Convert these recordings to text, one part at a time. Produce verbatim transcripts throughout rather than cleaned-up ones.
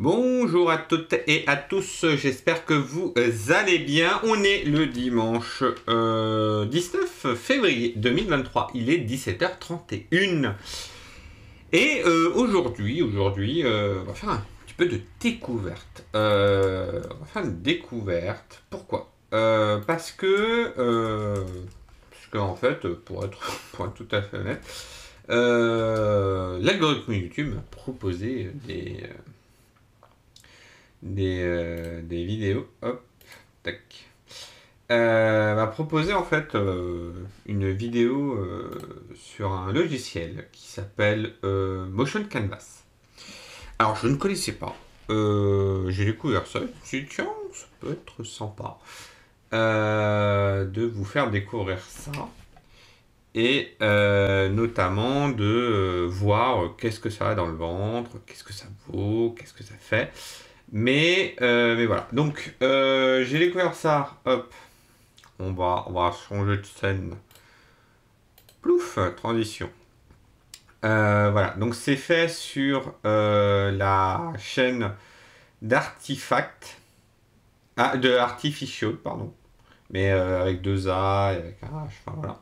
Bonjour à toutes et à tous, j'espère que vous allez bien. On est le dimanche euh, dix-neuf février deux mille vingt-trois, il est dix-sept heures trente et une. Et euh, aujourd'hui, aujourd'hui, euh, on va faire un petit peu de découverte. Euh, on va faire une découverte. Pourquoi euh, Parce que, euh, parce que en fait, pour être, pour être tout à fait honnête, euh, l'algorithme YouTube m'a proposé des euh, des, euh, des vidéos. Hop, tac. Euh, m'a proposé en fait euh, une vidéo euh, sur un logiciel qui s'appelle euh, Motion Canvas. Alors je ne connaissais pas. Euh, j'ai découvert ça. Je me suis dit, tiens, ça peut être sympa euh, de vous faire découvrir ça. Et euh, notamment de euh, voir qu'est-ce que ça a dans le ventre, qu'est-ce que ça vaut, qu'est-ce que ça fait. Mais, euh, mais voilà. Donc, euh, j'ai découvert ça. Hop. On va, on va changer de scène. Plouf, transition. Euh, voilà. Donc, c'est fait sur euh, la chaîne d'Artifact. Ah, de Artificial, pardon. Mais euh, avec deux A et avec un H. Enfin, voilà.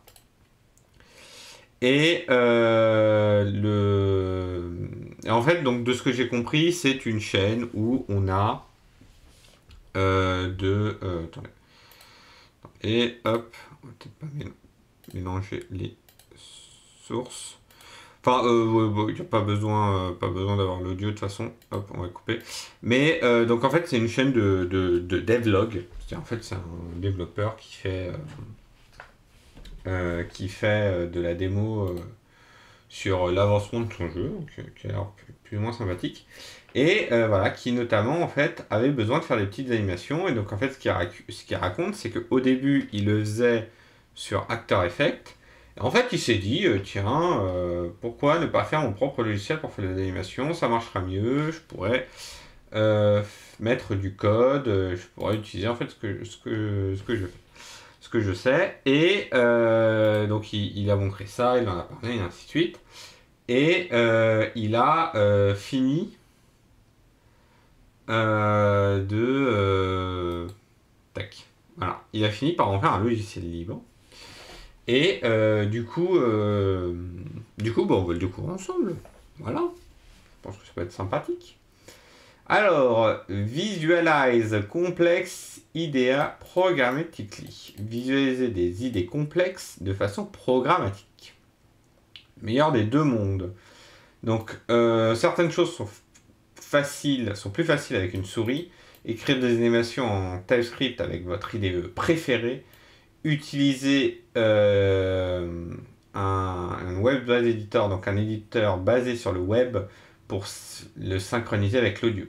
Et euh, le... en fait, donc, de ce que j'ai compris, c'est une chaîne où on a euh, de... Euh, attendez. Et hop, on va peut-être pas mélanger les sources. Enfin, il euh, n'y a pas besoin, euh, pas besoin d'avoir l'audio de toute façon. Hop, on va couper. Mais euh, donc en fait, c'est une chaîne de, de, de devlog. En fait, c'est un développeur qui fait, euh, euh, qui fait de la démo euh, sur l'avancement de son jeu, donc, qui a l'air plus ou moins sympathique. Et euh, voilà, qui notamment en fait avait besoin de faire des petites animations. Et donc en fait, ce qu'il rac qu raconte, c'est qu'au début, il le faisait sur After Effects. Et en fait, il s'est dit, euh, tiens, euh, pourquoi ne pas faire mon propre logiciel pour faire des animations? Ça marchera mieux, je pourrais euh, mettre du code, euh, je pourrais utiliser en fait ce que, ce que, ce que je fais. Ce que je sais. Et euh, donc, il, il a montré ça, il en a parlé, et ainsi de suite. Et euh, il a euh, fini Euh, de... Euh, tac. Voilà. Il a fini par en faire un logiciel libre. Et euh, du coup, euh, du coup, bon, on va le découvrir ensemble. Voilà. Je pense que ça peut être sympathique. Alors, visualize complex idea programmatically. Visualiser des idées complexes de façon programmatique. Meilleur des deux mondes. Donc, euh, certaines choses sont faciles, sont plus faciles avec une souris. Écrire des animations en TypeScript avec votre I D E préférée. Utiliser euh, un, un web-based editor, donc un éditeur basé sur le web pour le synchroniser avec l'audio.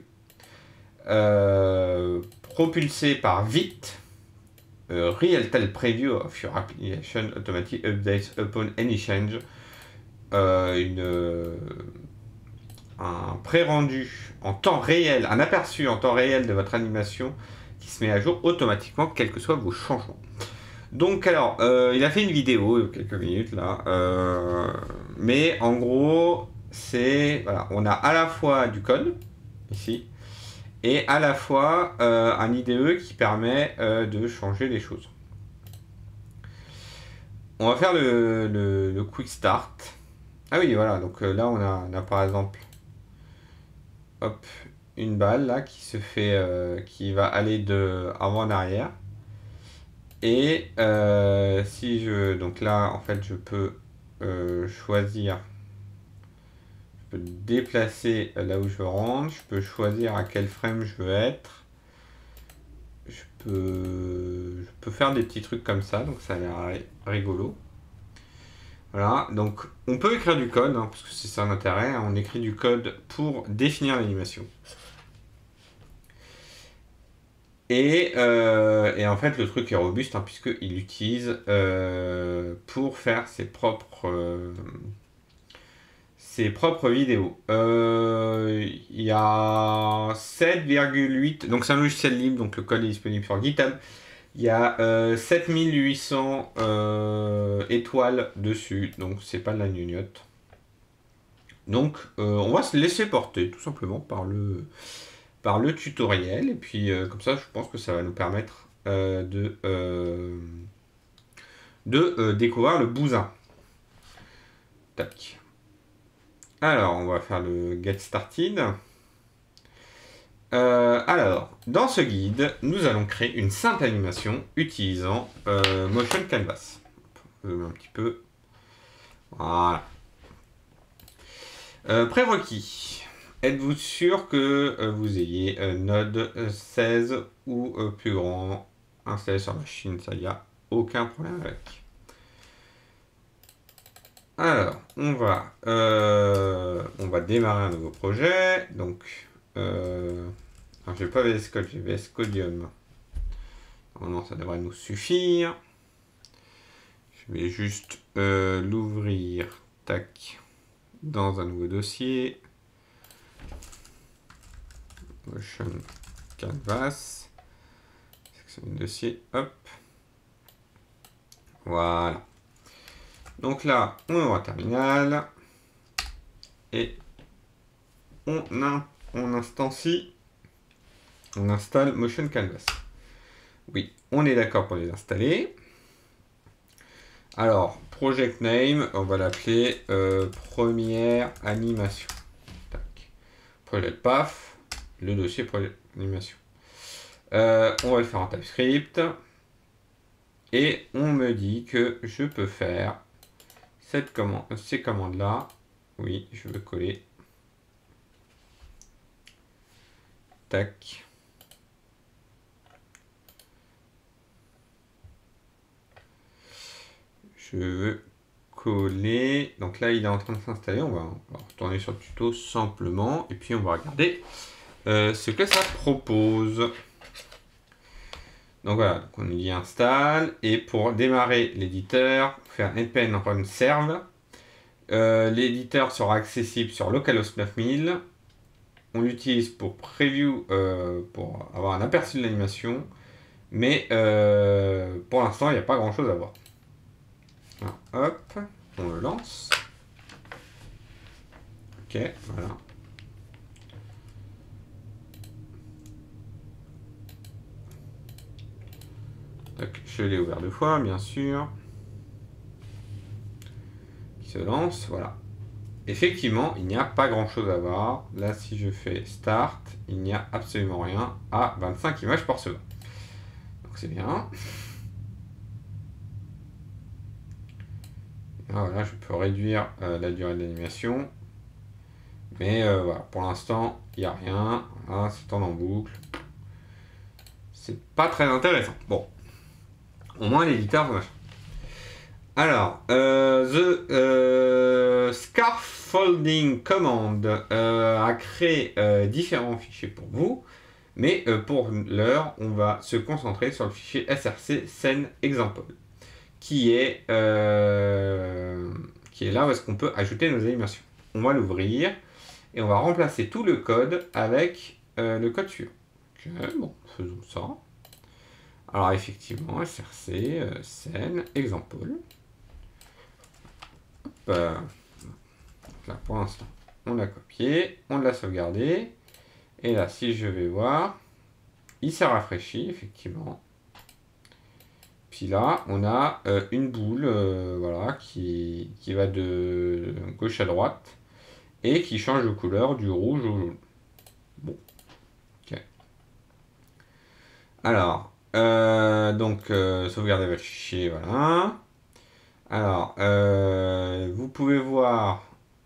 Euh, propulsé par Vite, euh, Real-Time Preview of your application automatic updates upon any change. Euh, une... Euh, un pré-rendu en temps réel, un aperçu en temps réel de votre animation qui se met à jour automatiquement, quels que soient vos changements. Donc alors, euh, il a fait une vidéo il y a quelques minutes là, euh, mais en gros, c'est, voilà, on a à la fois du code, ici, et à la fois euh, un I D E qui permet euh, de changer les choses. On va faire le, le, le quick start. Ah oui, voilà, donc euh, là on a, on a par exemple hop, une balle là qui se fait, euh, qui va aller de avant en arrière. Et euh, si je, donc là en fait je peux euh, choisir, je peux déplacer là où je rentre, je peux choisir à quel frame je veux être. Je peux, je peux faire des petits trucs comme ça, donc ça a l'air rigolo. Voilà, donc on peut écrire du code, hein, parce que c'est ça l'intérêt, hein, on écrit du code pour définir l'animation. Et, euh, et en fait, le truc est robuste, hein, puisqu'il l'utilise euh, pour faire ses propres, euh, ses propres vidéos. Euh, il y a sept virgule huit, donc c'est un logiciel libre, donc le code est disponible sur GitHub. Il y a euh, sept mille huit cents euh, étoiles dessus, donc c'est pas de la gnognotte. Donc euh, on va se laisser porter tout simplement par le, par le tutoriel. Et puis euh, comme ça, je pense que ça va nous permettre euh, de, euh, de euh, découvrir le bousin. Tac. Alors, on va faire le Get Started. Euh, alors, dans ce guide, nous allons créer une simple animation utilisant euh, Motion Canvas. Euh, un petit peu. Voilà. Euh, prérequis. Êtes-vous sûr que euh, vous ayez euh, Node seize ou euh, plus grand installé sur la machine? Ça, il n'y a aucun problème avec. Alors, on va, euh, on va démarrer un nouveau projet. Donc, euh, alors, je n'ai pas V S Code, j'ai V S Codium. Normalement, ça devrait nous suffire. Je vais juste euh, l'ouvrir, tac, dans un nouveau dossier. Motion Canvas. Section de dossier, hop. Voilà. Donc là, on ouvre un terminal. Et on, in, on instancie, on installe Motion Canvas. Oui, on est d'accord pour les installer. Alors, project name, on va l'appeler euh, première animation. Tac. Project path, le dossier project animation. Euh, on va le faire en TypeScript. Et on me dit que je peux faire cette commande, ces commandes-là. Oui, je veux coller. Tac. Je veux coller. Donc là, il est en train de s'installer. On va, on va retourner sur le tuto simplement. Et puis, on va regarder euh, ce que ça propose. Donc voilà, donc on y installe. Et pour démarrer l'éditeur, faire npm run serve. Euh, l'éditeur sera accessible sur localhost neuf mille. On l'utilise pour preview, euh, pour avoir un aperçu de l'animation. Mais euh, pour l'instant, il n'y a pas grand chose à voir. Alors, hop, on le lance. Ok, voilà. Donc, je l'ai ouvert deux fois, bien sûr. Il se lance, voilà. Effectivement, il n'y a pas grand chose à voir. Là, si je fais Start, il n'y a absolument rien à vingt-cinq images par seconde. Donc c'est bien. Voilà, je peux réduire euh, la durée de l'animation. Mais euh, voilà, pour l'instant, il n'y a rien. Voilà, c'est tourne en boucle. C'est pas très intéressant. Bon, au moins l'éditeur, machin. Alors, euh, the euh, scaffolding command euh, a créé euh, différents fichiers pour vous, mais euh, pour l'heure, on va se concentrer sur le fichier src scene example, qui est euh, qui est là où est-ce qu'on peut ajouter nos animations. On va l'ouvrir et on va remplacer tout le code avec euh, le code suivant. Ok, bon, faisons ça. Alors effectivement, src euh, scene example. Euh, là pour l'instant on l'a copié, on l'a sauvegardé et là si je vais voir il s'est rafraîchi effectivement, puis là on a euh, une boule euh, voilà qui, qui va de gauche à droite et qui change de couleur du rouge au jaune. Bon, ok, alors euh, donc euh, sauvegarder votre fichier, voilà. Alors, euh, vous pouvez voir,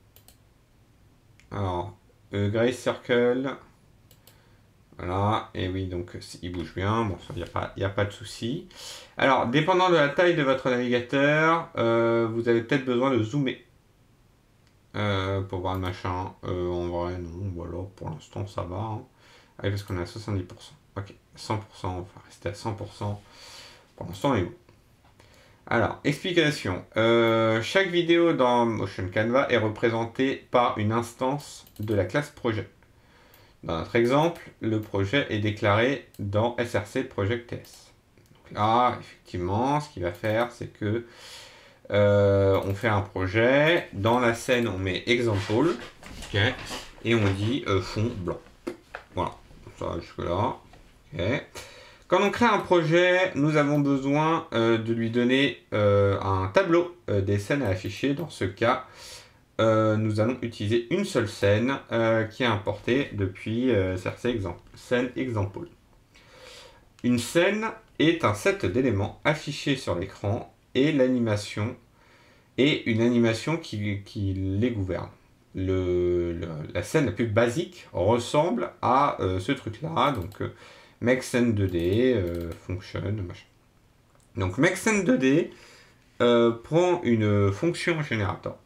alors, euh, Gray Circle, voilà, et oui, donc il bouge bien, bon, il n'y a pas, y a pas de souci. Alors, dépendant de la taille de votre navigateur, euh, vous avez peut-être besoin de zoomer euh, pour voir le machin. Euh, en vrai, non, voilà, pour l'instant, ça va. Hein. Ah, parce qu'on est à soixante-dix pour cent. Ok, cent pour cent, on va rester à cent pour cent. Pour l'instant, on est bon. Alors, explication. Euh, chaque vidéo dans Motion Canvas est représentée par une instance de la classe projet. Dans notre exemple, le projet est déclaré dans src project ts. Donc là, effectivement, ce qu'il va faire, c'est que euh, on fait un projet. Dans la scène, on met example, okay, et on dit euh, fond blanc. Voilà. ça va jusque-là. Okay. Quand on crée un projet, nous avons besoin euh, de lui donner euh, un tableau euh, des scènes à afficher. Dans ce cas, euh, nous allons utiliser une seule scène euh, qui est importée depuis euh, scène example. Une scène est un set d'éléments affichés sur l'écran et l'animation est une animation qui, qui les gouverne. Le, le, la scène la plus basique ressemble à euh, ce truc-là, donc euh, make scene deux D, euh, function, machin. Donc make scene deux D euh, prend une fonction générateur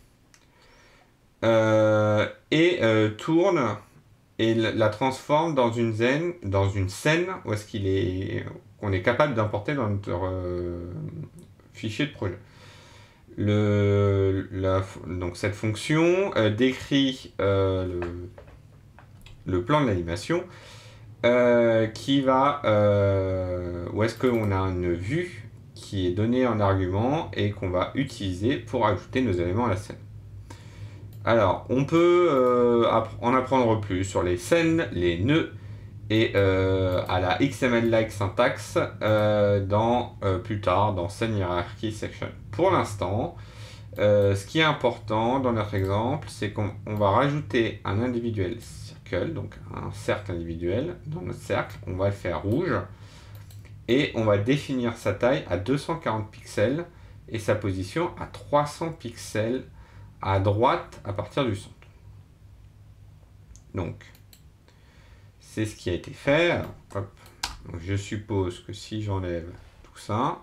euh, et euh, tourne et la transforme dans une scène, dans une scène où est-ce qu'il est, qu'on est capable d'importer dans notre euh, fichier de projet. Le, la, donc cette fonction euh, décrit euh, le, le plan de l'animation euh, qui va euh, où est-ce qu'on a une vue qui est donnée en argument et qu'on va utiliser pour ajouter nos éléments à la scène. Alors, on peut euh, en apprendre plus sur les scènes, les nœuds et euh, à la X M L-like syntaxe euh, dans, euh, plus tard dans Scene Hierarchy Section. Pour l'instant, euh, ce qui est important dans notre exemple, c'est qu'on va rajouter un individuel circle, donc un cercle individuel dans notre cercle. On va le faire rouge et on va définir sa taille à deux cent quarante pixels et sa position à trois cents pixels à droite à partir du centre. Donc, c'est ce qui a été fait. Alors, hop. Donc, je suppose que si j'enlève tout ça,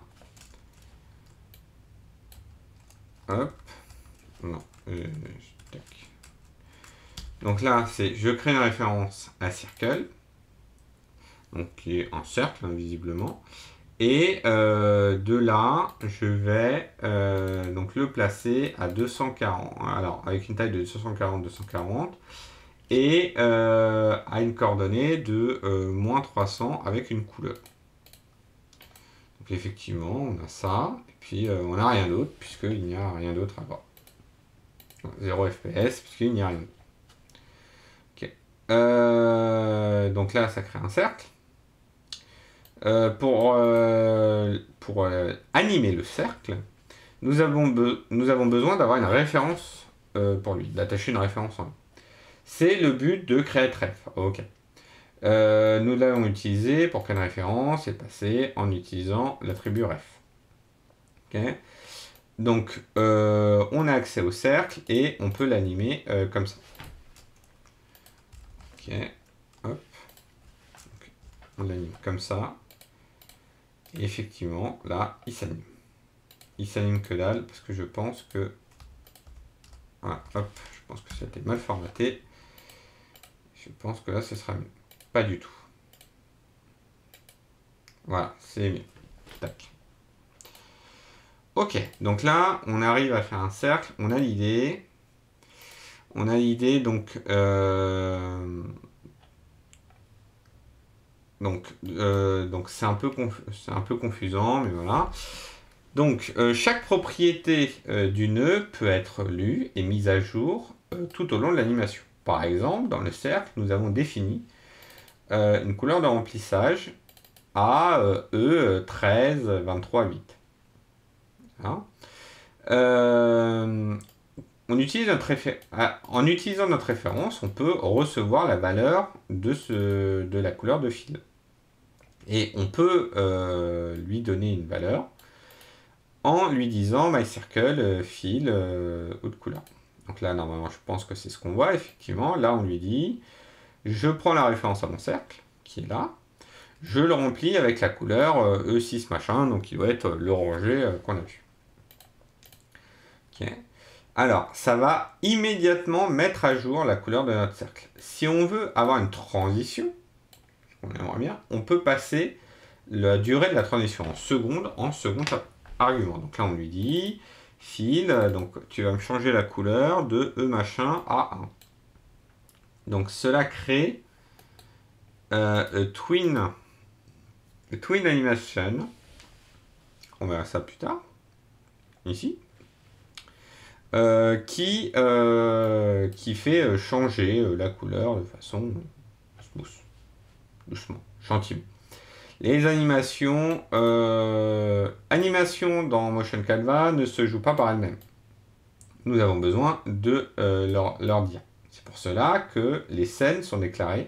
hop, non, euh, tac. Donc là, c'est je crée une référence à circle, donc qui est un cercle, hein, visiblement. Et euh, de là, je vais euh, donc le placer à deux cent quarante, alors avec une taille de deux cent quarante deux cent quarante, et euh, à une coordonnée de euh, moins trois cents avec une couleur. Donc effectivement, on a ça, et puis euh, on n'a rien d'autre, puisqu'il n'y a rien d'autre à voir. zéro F P S, puisqu'il n'y a rien d'autre. Okay. Euh, donc là, ça crée un cercle. Euh, pour euh, pour euh, animer le cercle, nous avons, nous avons besoin d'avoir une référence euh, pour lui, d'attacher une référence en lui. C'est le but de createRef. Ok. Euh, nous l'avons utilisé pour créer une référence et passer en utilisant l'attribut ref. Okay. Donc, euh, on a accès au cercle et on peut l'animer euh, comme ça. Ok. Hop. Okay. On l'anime comme ça. Et effectivement, là, il s'anime. Il s'anime que dalle, parce que je pense que... Voilà, hop, je pense que ça a été mal formaté. Je pense que là, ce sera mieux. Pas du tout. Voilà, c'est mieux. Tac. Ok, donc là, on arrive à faire un cercle. On a l'idée. On a l'idée, donc... Euh... Donc, euh, donc c'est un peu c'est un peu confusant, mais voilà. Donc, euh, chaque propriété euh, du nœud peut être lue et mise à jour euh, tout au long de l'animation. Par exemple, dans le cercle, nous avons défini euh, une couleur de remplissage à euh, E treize vingt-trois huit. Hein euh, on utilise notre réfé... En utilisant notre référence, on peut recevoir la valeur de, ce... de la couleur de fil. Et on peut euh, lui donner une valeur en lui disant MyCircle euh, fil euh, haute couleur. Donc là, normalement, je pense que c'est ce qu'on voit. Effectivement, là, on lui dit, je prends la référence à mon cercle, qui est là, je le remplis avec la couleur euh, E six machin, donc il doit être l'orangé euh, qu'on a vu. Okay. Alors, ça va immédiatement mettre à jour la couleur de notre cercle. Si on veut avoir une transition, on aimerait bien, on peut passer la durée de la transition en secondes en second argument. Donc là, on lui dit fil, donc tu vas me changer la couleur de E machin à un. Donc cela crée euh, twin, twin animation. On verra ça plus tard. Ici. Euh, qui, euh, qui fait changer la couleur de façon smooth. doucement, gentiment. Les animations, euh, animations dans Motion Canva ne se jouent pas par elles-mêmes. Nous avons besoin de euh, leur, leur dire. C'est pour cela que les scènes sont déclarées.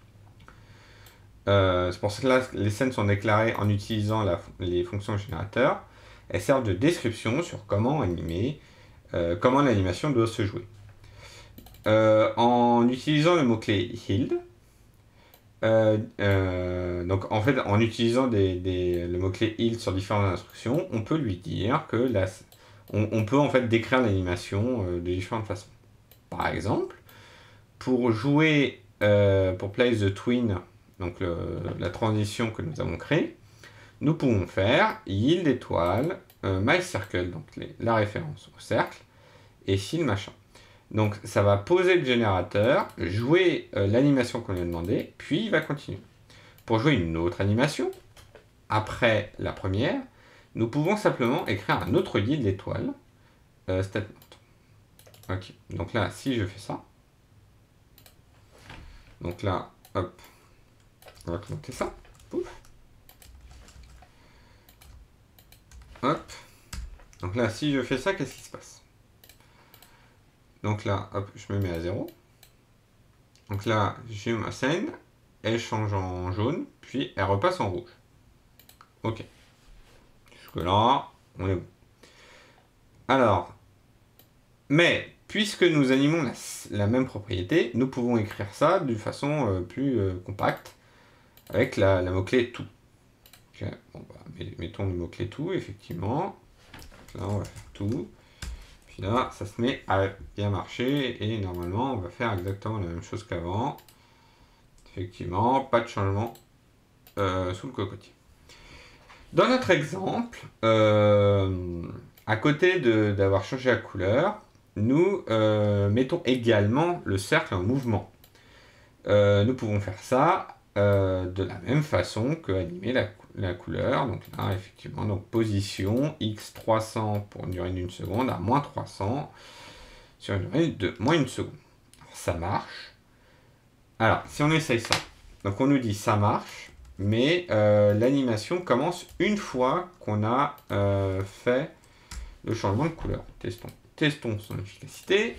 Euh, c'est pour cela que les scènes sont déclarées en utilisant la, les fonctions générateurs. Elles servent de description sur comment animer, euh, comment l'animation doit se jouer. Euh, en utilisant le mot-clé Healed, euh, euh, donc en fait en utilisant des, des, le mot-clé Healed sur différentes instructions, on peut lui dire que la, on, on peut en fait décrire l'animation euh, de différentes façons. Par exemple, pour jouer, euh, pour place the twin, donc le, la transition que nous avons créée, nous pouvons faire yield étoile, euh, my circle, donc les, la référence au cercle, et fill machin. Donc ça va poser le générateur, jouer euh, l'animation qu'on lui a demandé, puis il va continuer. Pour jouer une autre animation, après la première, nous pouvons simplement écrire un autre yield étoile, euh, statement. Ok, donc là, si je fais ça, donc là, hop, on va commenter ça, pouf. Hop. Donc là, si je fais ça, qu'est-ce qui se passe? Donc là, hop, je me mets à zéro. Donc là, j'ai ma scène, elle change en jaune, puis elle repasse en rouge. Ok. Jusque là, on est bon. Alors, mais, puisque nous animons la, la même propriété, nous pouvons écrire ça d'une façon euh, plus euh, compacte, avec la, la mot-clé tout. Okay. Bon, bah, mettons le mot-clé tout, effectivement. Là, on va faire tout. Puis là, ça se met à bien marcher. Et normalement, on va faire exactement la même chose qu'avant. Effectivement, pas de changement euh, sous le cocotier. Dans notre exemple, euh, à côté d'avoir changé la couleur, nous euh, mettons également le cercle en mouvement. Euh, nous pouvons faire ça euh, de la même façon que animer la, la couleur. Donc là, effectivement, donc position x trois cents pour une durée d'une seconde à moins trois cents sur une durée de moins une seconde. Alors, ça marche. Alors, si on essaye ça, donc on nous dit ça marche, mais euh, l'animation commence une fois qu'on a euh, fait le changement de couleur. Testons. Testons son efficacité.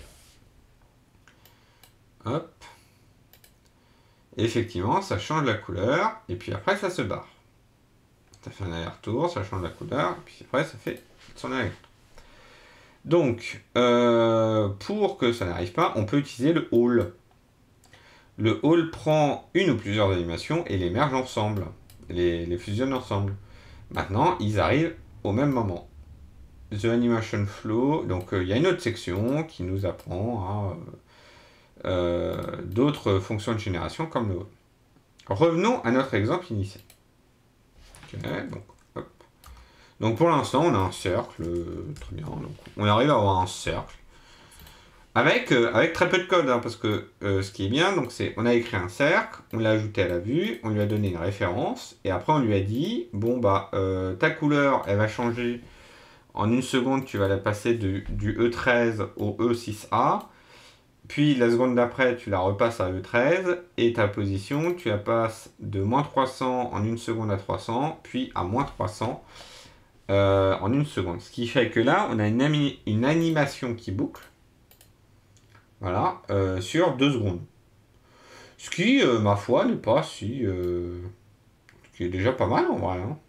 Hop. Et effectivement, ça change la couleur, et puis après, ça se barre. Ça fait un aller-retour, ça change la couleur, et puis après, ça fait son aller-retour. Donc, euh, pour que ça n'arrive pas, on peut utiliser le all. Le all prend une ou plusieurs animations et les merge ensemble, les, les fusionne ensemble. Maintenant, ils arrivent au même moment. The Animation Flow, donc il euh, y a une autre section qui nous apprend à euh, euh, d'autres fonctions de génération comme le all. Revenons à notre exemple initial. Okay, donc, hop. Donc pour l'instant, on a un cercle, euh, très bien. Donc on arrive à avoir un cercle. Avec, euh, avec très peu de code, hein, parce que euh, ce qui est bien, donc c'est on a écrit un cercle, on l'a ajouté à la vue, on lui a donné une référence, et après on lui a dit, bon bah, euh, ta couleur, elle va changer, en une seconde, tu vas la passer de, du E treize au E six A, puis la seconde d'après, tu la repasses à E treize, et ta position, tu la passes de moins trois cents en une seconde à trois cents, puis à moins trois cents euh, en une seconde. Ce qui fait que là, on a une, une animation qui boucle, voilà, euh, sur deux secondes. Ce qui, euh, ma foi, n'est pas si... Euh, ce qui est déjà pas mal, en vrai. Hein.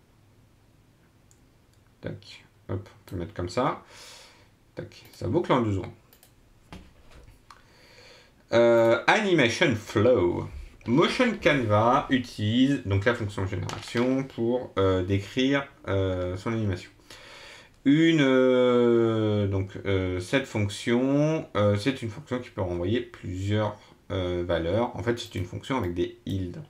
Tac. Hop, on peut le mettre comme ça. Tac. Ça boucle en deux secondes. Euh, Animation Flow. Motion Canva utilise donc la fonction génération pour euh, décrire euh, son animation. Une, euh, donc, euh, cette fonction, euh, c'est une fonction qui peut renvoyer plusieurs euh, valeurs. En fait, c'est une fonction avec des yields.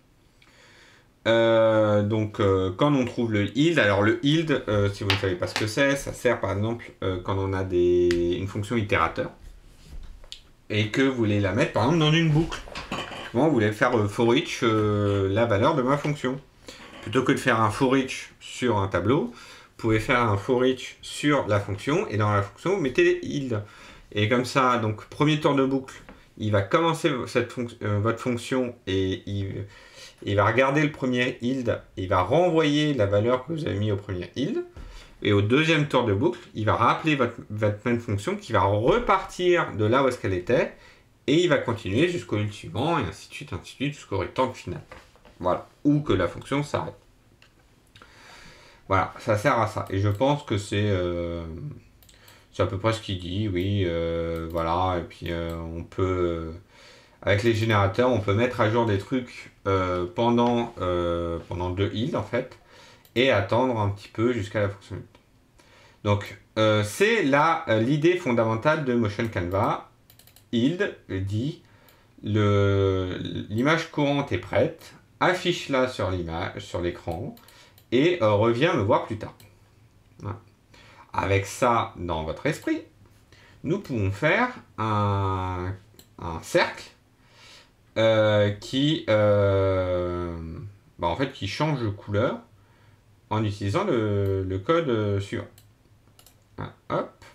Euh, donc, euh, quand on trouve le yield, alors le yield, euh, si vous ne savez pas ce que c'est, ça sert par exemple euh, quand on a des, une fonction itérateur et que vous voulez la mettre par exemple dans une boucle. Bon, vous voulez faire euh, for each euh, la valeur de ma fonction. Plutôt que de faire un for each sur un tableau, vous pouvez faire un for each sur la fonction, et dans la fonction, vous mettez yield. Et comme ça, donc, premier tour de boucle, il va commencer cette fonc- euh, votre fonction et il, il va regarder le premier yield, il va renvoyer la valeur que vous avez mis au premier yield. Et au deuxième tour de boucle, il va rappeler votre, votre même fonction qui va repartir de là où est-ce qu'elle était et il va continuer jusqu'au yield suivant et ainsi de suite, ainsi de suite jusqu'au rectangle final. Voilà. Ou que la fonction s'arrête. Voilà, ça sert à ça. Et je pense que c'est euh, c'est à peu près ce qu'il dit, oui, euh, voilà. Et puis euh, on peut, euh, avec les générateurs, on peut mettre à jour des trucs euh, pendant, euh, pendant deux yields en fait, et attendre un petit peu jusqu'à la fonction. Donc euh, c'est là euh, l'idée fondamentale de Motion Canva. Yield dit le l'image courante est prête, affiche-la sur l'image, sur l'écran, et euh, reviens me voir plus tard. Voilà. Avec ça dans votre esprit, nous pouvons faire un, un cercle euh, qui, euh, bah en fait, qui change de couleur en utilisant le, le code suivant. Voilà. Hop.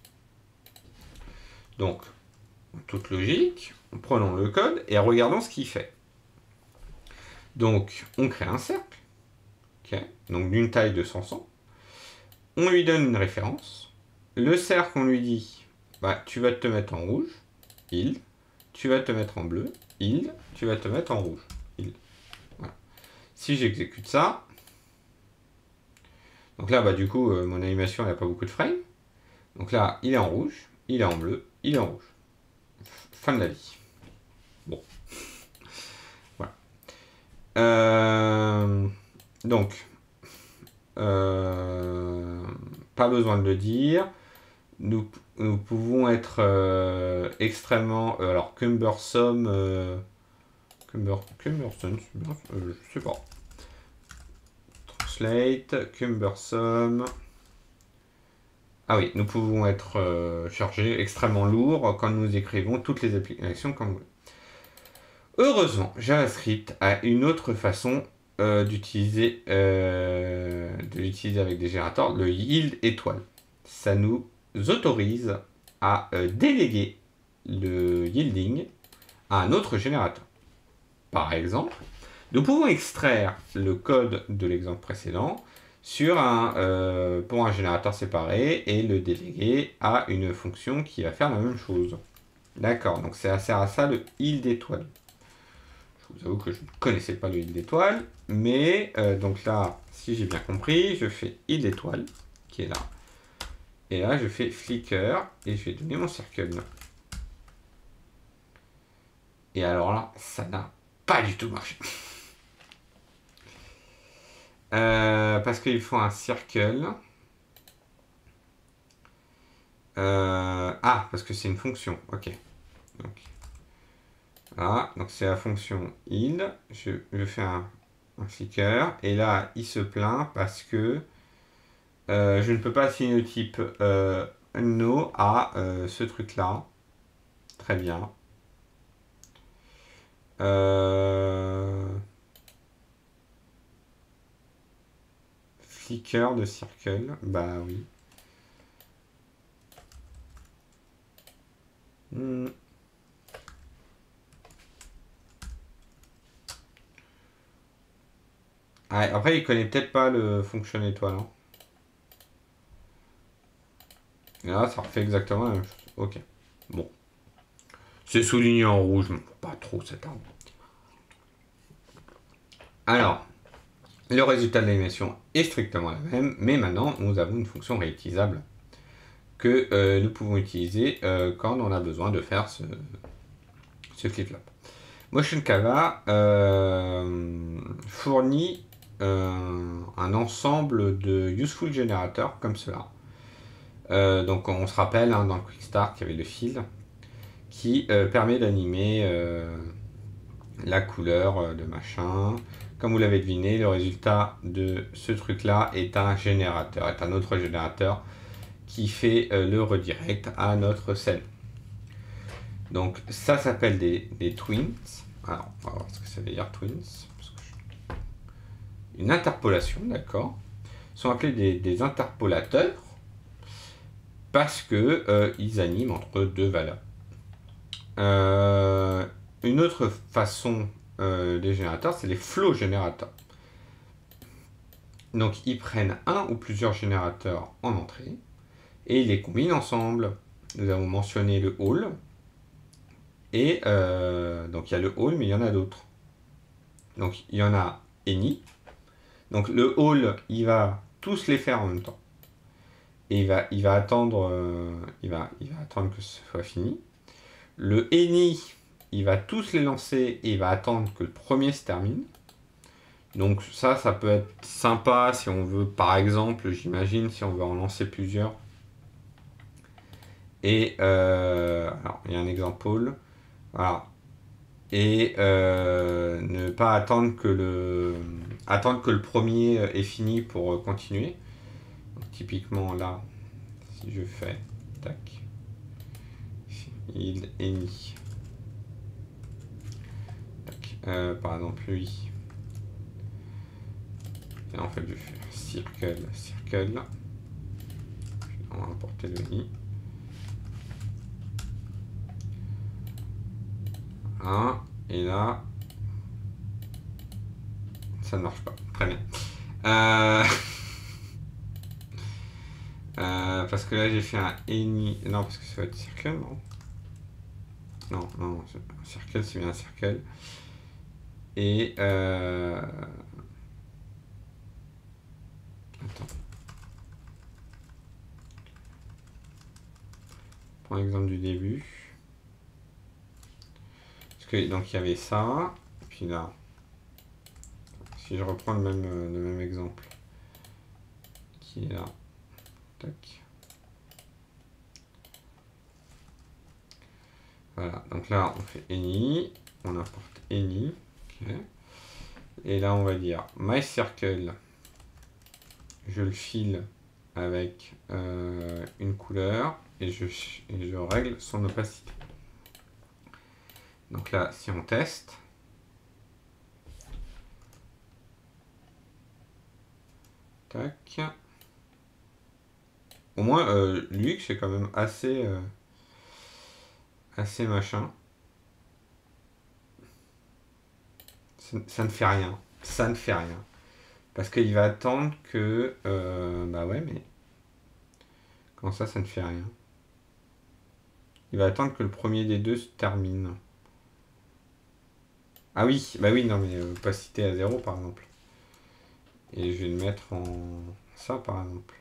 Donc, en toute logique, prenons le code et regardons ce qu'il fait. Donc, on crée un cercle, okay, donc d'une taille de cent cents. On lui donne une référence. Le cercle, on lui dit, bah, tu vas te mettre en rouge, yield. Tu vas te mettre en bleu, yield. Tu vas te mettre en rouge, yield. Voilà. Si j'exécute ça, donc là, bah, du coup, euh, mon animation n'a pas beaucoup de frames. Donc là, il est en rouge, il est en bleu, il est en rouge. Fin de la vie. Bon. Voilà. Euh, donc, euh, pas besoin de le dire. Nous, nous pouvons être euh, extrêmement... Euh, alors, cumbersome... Euh, cumber, cumbersome, euh, je sais pas. Translate, cumbersome... Ah oui, nous pouvons être euh, chargés, extrêmement lourds, quand nous écrivons toutes les applications comme vous voulez. Heureusement, JavaScript a une autre façon euh, d'utiliser euh, de l'utiliser avec des générateurs, le yield étoile. Ça nous autorise à euh, déléguer le yielding à un autre générateur. Par exemple, nous pouvons extraire le code de l'exemple précédent sur un, euh, pour un générateur séparé et le déléguer à une fonction qui va faire la même chose. D'accord, donc ça sert à ça le yield étoile. Je vous avoue que je ne connaissais pas le yield étoile, mais euh, donc là, si j'ai bien compris, je fais yield étoile, qui est là. Et là, je fais flicker et je vais donner mon circle. Et alors là, ça n'a pas du tout marché. Euh, parce qu'il faut un circle. Euh, ah, parce que c'est une fonction. Ok. Donc, voilà. Donc c'est la fonction yield. Je, je fais un, un flicker. Et là, il se plaint parce que euh, je ne peux pas assigner le type euh, no à euh, ce truc-là. Très bien. Euh... Flicker de circle, bah oui. Hmm. Ah, après, il connaît peut-être pas le function étoile. Hein. Et là, ça refait exactement la même chose. Ok. Bon. C'est souligné en rouge, mais pas trop cet arbre. Alors, le résultat de l'animation est strictement la même, mais maintenant, nous avons une fonction réutilisable que euh, nous pouvons utiliser euh, quand on a besoin de faire ce, ce flip-flop. Motion Canva euh, fournit euh, un ensemble de useful generators comme cela. Euh, donc on se rappelle hein, dans le Quick Start qu'il y avait le fil qui euh, permet d'animer euh, la couleur de machin. Comme vous l'avez deviné, le résultat de ce truc-là est un générateur, est un autre générateur qui fait euh, le redirect à notre scène. Donc ça s'appelle des, des twins. Alors, on va voir ce que ça veut dire twins. Une interpolation, d'accord. Sont appelés des, des interpolateurs parce que euh, ils animent entre deux valeurs. Euh, une autre façon euh, des générateurs, c'est les flow générateurs. Donc ils prennent un ou plusieurs générateurs en entrée et ils les combinent ensemble. Nous avons mentionné le hall. Et euh, donc il y a le hall, mais il y en a d'autres. Donc il y en a any. Donc le hall, il va tous les faire en même temps. Et il va, il va attendre, euh, il va, il va attendre que ce soit fini. Le any, il va tous les lancer et il va attendre que le premier se termine. Donc ça, ça peut être sympa si on veut, par exemple, j'imagine, si on veut en lancer plusieurs. Et euh, alors, il y a un exemple. Voilà. Et euh, ne pas attendre que le attendre que le premier est fini pour continuer. Donc, typiquement là, si je fais tac, il est mis. Tac, euh, par exemple lui. Et en fait, je fais circle, circle. On va importer le i. un et là, ça ne marche pas. Très bien. Euh... euh, parce que là, j'ai fait un any. Non, parce que ça va être circle, non Non, non, un circle, c'est bien un circle. Et euh... attends. Prends l'exemple du début. Parce que donc il y avait ça. Et puis là, si je reprends le même, le même exemple, qui est là, tac. Voilà, donc là on fait any, on importe any. Okay. Et là on va dire my circle, je le file avec euh, une couleur et je, et je règle son opacité. Donc là, si on teste, tac, au moins euh, l'U X c'est quand même assez, euh, assez machin. Ça, ça ne fait rien, ça ne fait rien. Parce qu'il va attendre que... Euh, bah ouais, mais... Comment ça, ça ne fait rien? Il va attendre que le premier des deux se termine. Ah oui, bah oui, non, mais euh, opacité à zéro, par exemple. Et je vais le mettre en... ça, par exemple.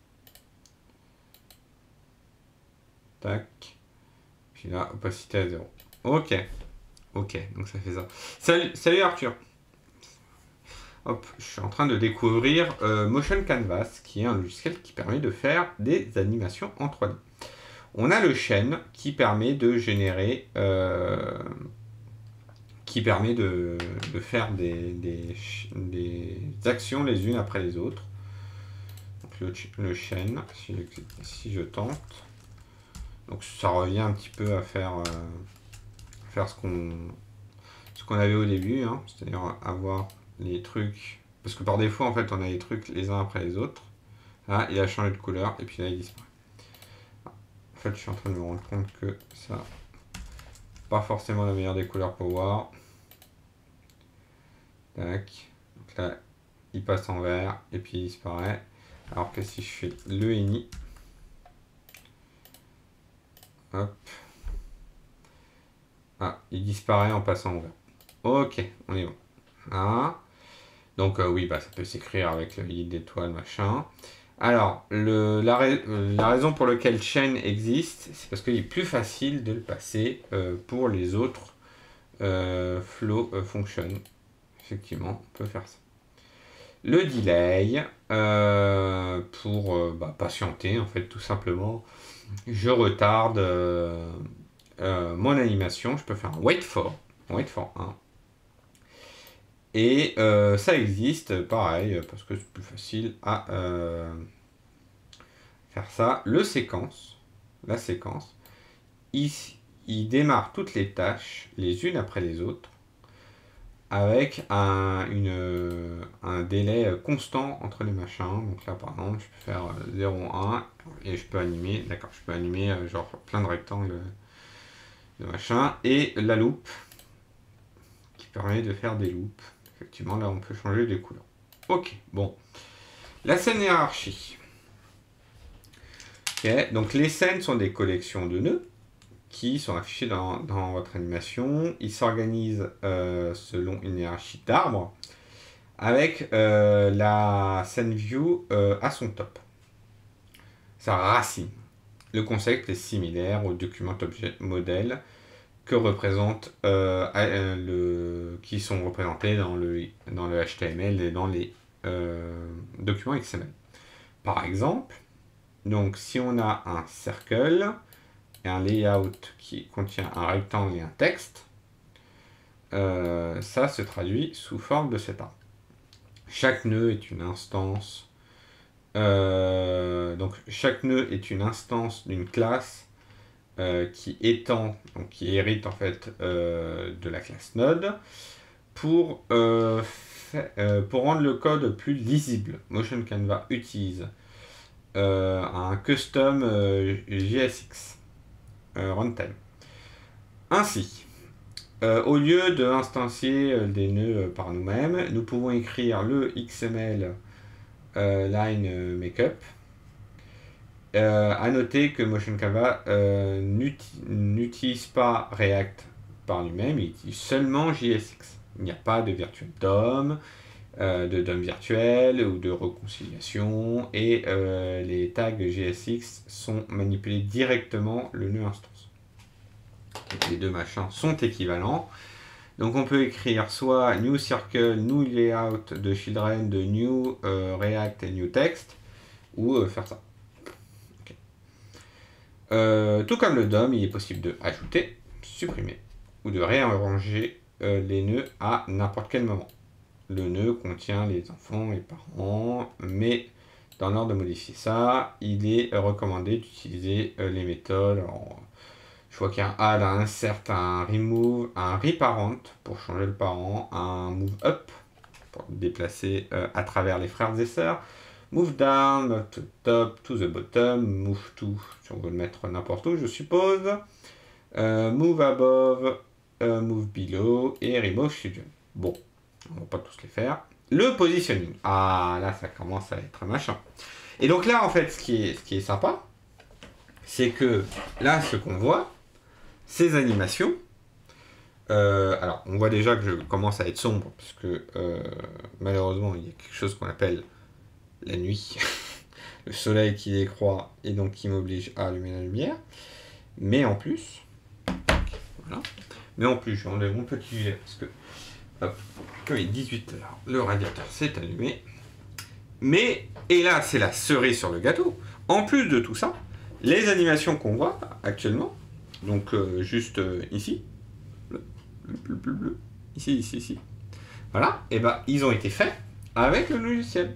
Tac. Puis là, opacité à zéro. Ok. Ok, donc ça fait ça. Salut, salut Arthur. Hop, je suis en train de découvrir euh, Motion Canvas, qui est un logiciel qui permet de faire des animations en trois D. On a le chaîne qui permet de générer, euh, qui permet de, de faire des, des, des actions les unes après les autres. Donc le, le chaîne, si je, si je tente, donc ça revient un petit peu à faire, euh, faire ce qu'on ce qu'on avait au début, hein, c'est-à-dire avoir les trucs, parce que par défaut en fait on a les trucs les uns après les autres. Là il a changé de couleur et puis là il disparaît. En fait je suis en train de me rendre compte que ça pas forcément la meilleure des couleurs pour voir. Tac. Donc là il passe en vert et puis il disparaît. Alors que si je fais le any, hop, ah, il disparaît en passant en vert. Ok, on est bon. Ah. Donc euh, oui, bah, ça peut s'écrire avec le i d'étoile, machin. Alors, le, la, ra la raison pour laquelle chain existe, c'est parce qu'il est plus facile de le passer euh, pour les autres euh, flow euh, function. Effectivement, on peut faire ça. Le delay, euh, pour euh, bah, patienter, en fait, tout simplement, je retarde euh, euh, mon animation. Je peux faire un wait for, wait for un. Et euh, ça existe, pareil, parce que c'est plus facile à euh, faire ça. Le séquence, la séquence, il, il démarre toutes les tâches, les unes après les autres, avec un, une, un délai constant entre les machins. Donc là, par exemple, je peux faire zéro, un, et je peux animer, d'accord, je peux animer genre plein de rectangles de machin, et la loupe, qui permet de faire des loupes. Effectivement, là, on peut changer les couleurs. Ok, bon. La scène hiérarchie. Ok, donc les scènes sont des collections de nœuds qui sont affichés dans, dans votre animation. Ils s'organisent euh, selon une hiérarchie d'arbres, avec euh, la scène view euh, à son top. Sa racine. Le concept est similaire au document objet modèle que représente, euh, euh, le, qui sont représentés dans le, dans le H T M L et dans les euh, documents X M L. Par exemple, donc si on a un cercle et un layout qui contient un rectangle et un texte, euh, ça se traduit sous forme de cet arbre. Chaque nœud est une instance. Euh, donc chaque nœud est une instance d'une classe euh, qui étend, donc qui hérite en fait euh, de la classe node pour, euh, fait, euh, pour rendre le code plus lisible. Motion Canvas utilise euh, un custom euh, J S X euh, runtime. Ainsi, euh, au lieu de instancier euh, des nœuds euh, par nous-mêmes, nous pouvons écrire le X M L euh, line makeup. Euh, à noter que Motion Canvas euh, n'utilise pas React par lui-même, il utilise seulement J S X. Il n'y a pas de virtual D O M, euh, de D O M virtuel ou de réconciliation, et euh, les tags J S X sont manipulés directement le nœud instance. Donc, les deux machins sont équivalents. Donc on peut écrire soit new circle, new layout de children, de new euh, React et new text, ou euh, faire ça. Euh, tout comme le D O M, il est possible de ajouter, supprimer ou de réarranger euh, les nœuds à n'importe quel moment. Le nœud contient les enfants et les parents, mais dans l'ordre de modifier ça, il est recommandé d'utiliser euh, les méthodes. Alors, je vois qu'il y a un add, un insert, un remove, un reparent pour changer le parent, un move up pour le déplacer euh, à travers les frères et sœurs. Move down, move to the top, to the bottom, move to, si on veut le mettre n'importe où, je suppose. Euh, move above, euh, move below et remove children. Bon, on va pas tous les faire. Le positioning. Ah, là, ça commence à être machin. Et donc là, en fait, ce qui est, ce qui est sympa, c'est que là, ce qu'on voit, ces animations. Euh, alors, on voit déjà que je commence à être sombre, parce que euh, malheureusement, il y a quelque chose qu'on appelle la nuit, le soleil qui décroît et donc qui m'oblige à allumer la lumière. Mais en plus, voilà. Mais en plus, j'enlève mon petit gilet parce que, hop, comme il est dix-huit heures, le radiateur s'est allumé. Mais, et là, c'est la cerise sur le gâteau. En plus de tout ça, les animations qu'on voit actuellement, donc euh, juste euh, ici, bleu, bleu, bleu, bleu, ici, ici, ici, voilà, et ben ils ont été faits avec le logiciel.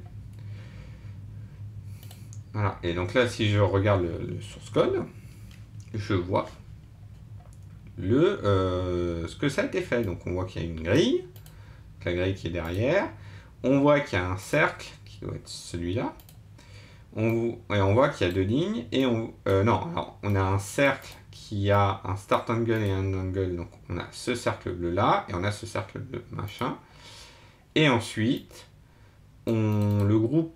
Voilà, et donc là, si je regarde le, le source code, je vois le, euh, ce que ça a été fait. Donc on voit qu'il y a une grille, la grille qui est derrière. On voit qu'il y a un cercle, qui doit être celui-là. On, et on voit qu'il y a deux lignes. Et on, euh, non, alors on a un cercle qui a un start angle et un angle. Donc on a ce cercle bleu là, et on a ce cercle bleu machin. Et ensuite, on, le groupe...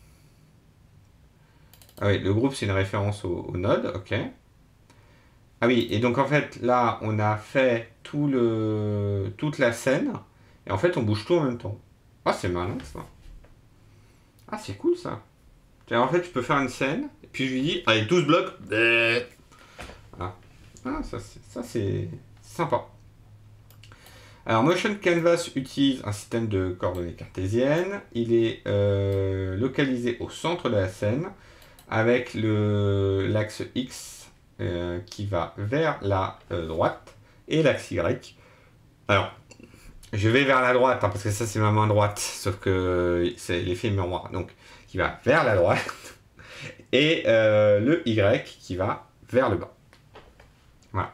Ah oui, le groupe, c'est une référence au, au node, ok. Ah oui, et donc en fait, là, on a fait tout le, toute la scène, et en fait, on bouge tout en même temps. Ah, c'est malin, ça. Ah, c'est cool, ça. En fait, je peux faire une scène, et puis je lui dis, allez, douze blocs. Voilà. Ah, ça, ça c'est sympa. Alors, Motion Canvas utilise un système de coordonnées cartésiennes. Il est euh, localisé au centre de la scène, avec l'axe X euh, qui va vers la euh, droite et l'axe Y. Alors, je vais vers la droite, hein, parce que ça c'est ma main droite, sauf que c'est l'effet miroir. Donc, qui va vers la droite, et euh, le Y qui va vers le bas. Voilà.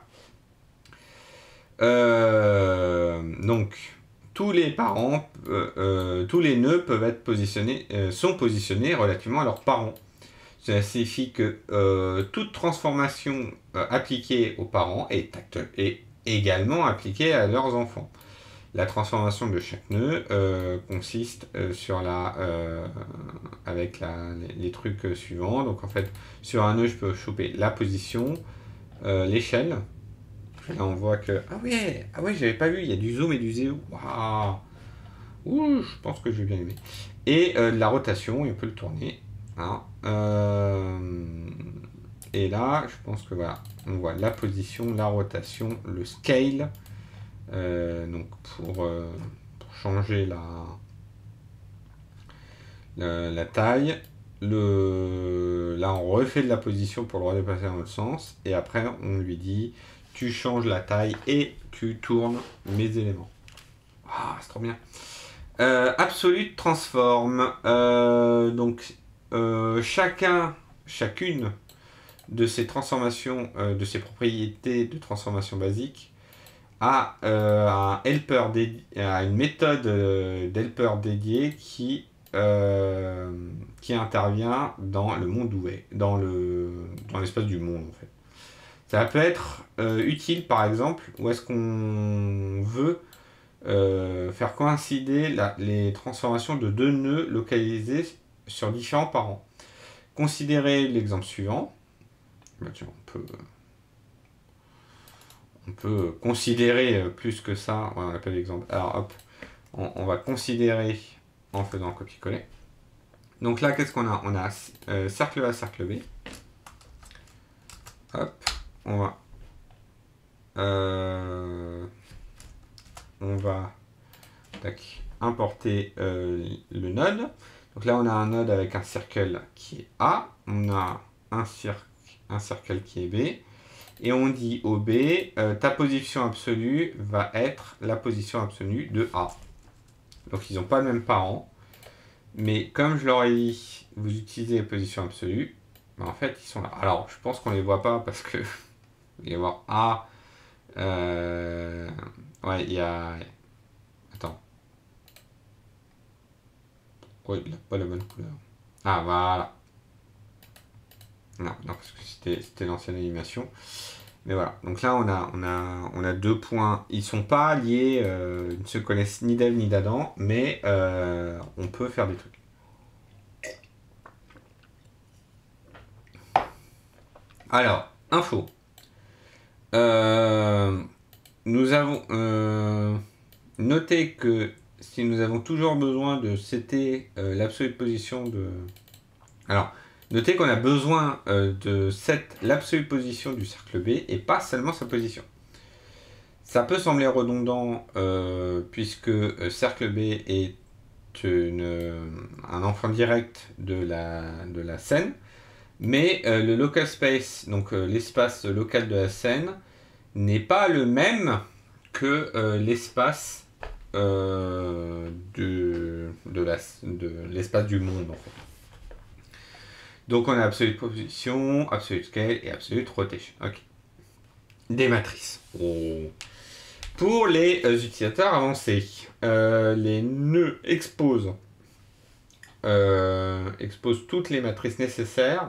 Euh, donc, tous les parents, euh, euh, tous les nœuds peuvent être positionnés, euh, sont positionnés relativement à leurs parents. Ça signifie que euh, toute transformation euh, appliquée aux parents est, est également appliquée à leurs enfants. La transformation de chaque nœud euh, consiste euh, sur la, euh, avec la, les, les trucs suivants. Donc en fait, sur un nœud, je peux choper la position, euh, l'échelle. Là, on voit que ah ouais, ah ouais, j'avais pas vu. Il y a du zoom et du zéro. Waouh. Ouh, je pense que j'ai bien aimé. Et euh, la rotation, on peut le tourner. Hein. Euh, et là, je pense que voilà, on voit la position, la rotation, le scale. Euh, donc pour, euh, pour changer la, la, la taille. Le, là, on refait de la position pour le redéplacer dans l'autre sens. Et après, on lui dit, tu changes la taille et tu tournes mes éléments. Ah, c'est trop bien. Euh, Absolute transform. Euh, donc, euh, chacun, chacune de ces transformations, euh, de ces propriétés de transformation basique, a euh, un helper dédié, a une méthode euh, d'helper dédiée qui euh, qui intervient dans le monde ouvert, dans le dans l'espace du monde en fait. Ça peut être euh, utile par exemple où est-ce qu'on veut Euh, faire coïncider la, les transformations de deux nœuds localisés sur différents parents. Considérez l'exemple suivant. Bah, tiens, on, peut, on peut considérer plus que ça. Ouais, on appelle l'exemple. Alors hop, on, on va considérer en faisant un copier-coller. Donc là, qu'est-ce qu'on a? On a euh, cercle A, cercle B. Hop, on va... Euh, on va tac, importer euh, le node. Donc là, on a un node avec un cercle qui est A, on a un, cirque, un cercle qui est B, et on dit au B, euh, ta position absolue va être la position absolue de A. Donc ils n'ont pas le même parent, mais comme je leur ai dit, vous utilisez les positions absolues, ben en fait, ils sont là. Alors, je pense qu'on ne les voit pas parce que il va y avoir A, euh, ouais, il y a... Attends. Pourquoi il n'a pas la bonne couleur? Ah, voilà. Non, non, parce que c'était l'ancienne animation. Mais voilà. Donc là, on a, on a, on a deux points. Ils ne sont pas liés, euh, ils ne se connaissent ni d'Ève ni d'Adam, mais euh, on peut faire des trucs. Alors, info. Euh, nous avons euh, noté que si nous avons toujours besoin de setter euh, l'absolue position de... Alors, notez qu'on a besoin euh, de set l'absolue position du cercle B et pas seulement sa position. Ça peut sembler redondant euh, puisque euh, cercle B est une, un enfant direct de la, de la scène, mais euh, le local space, donc euh, l'espace local de la scène, n'est pas le même que euh, l'espace euh, de, de l'espace du monde en fait. Donc on a absolute position, absolute scale et absolute rotation. Ok. Des matrices. Oh. Pour les euh, utilisateurs avancés, euh, les nœuds exposent, euh, exposent toutes les matrices nécessaires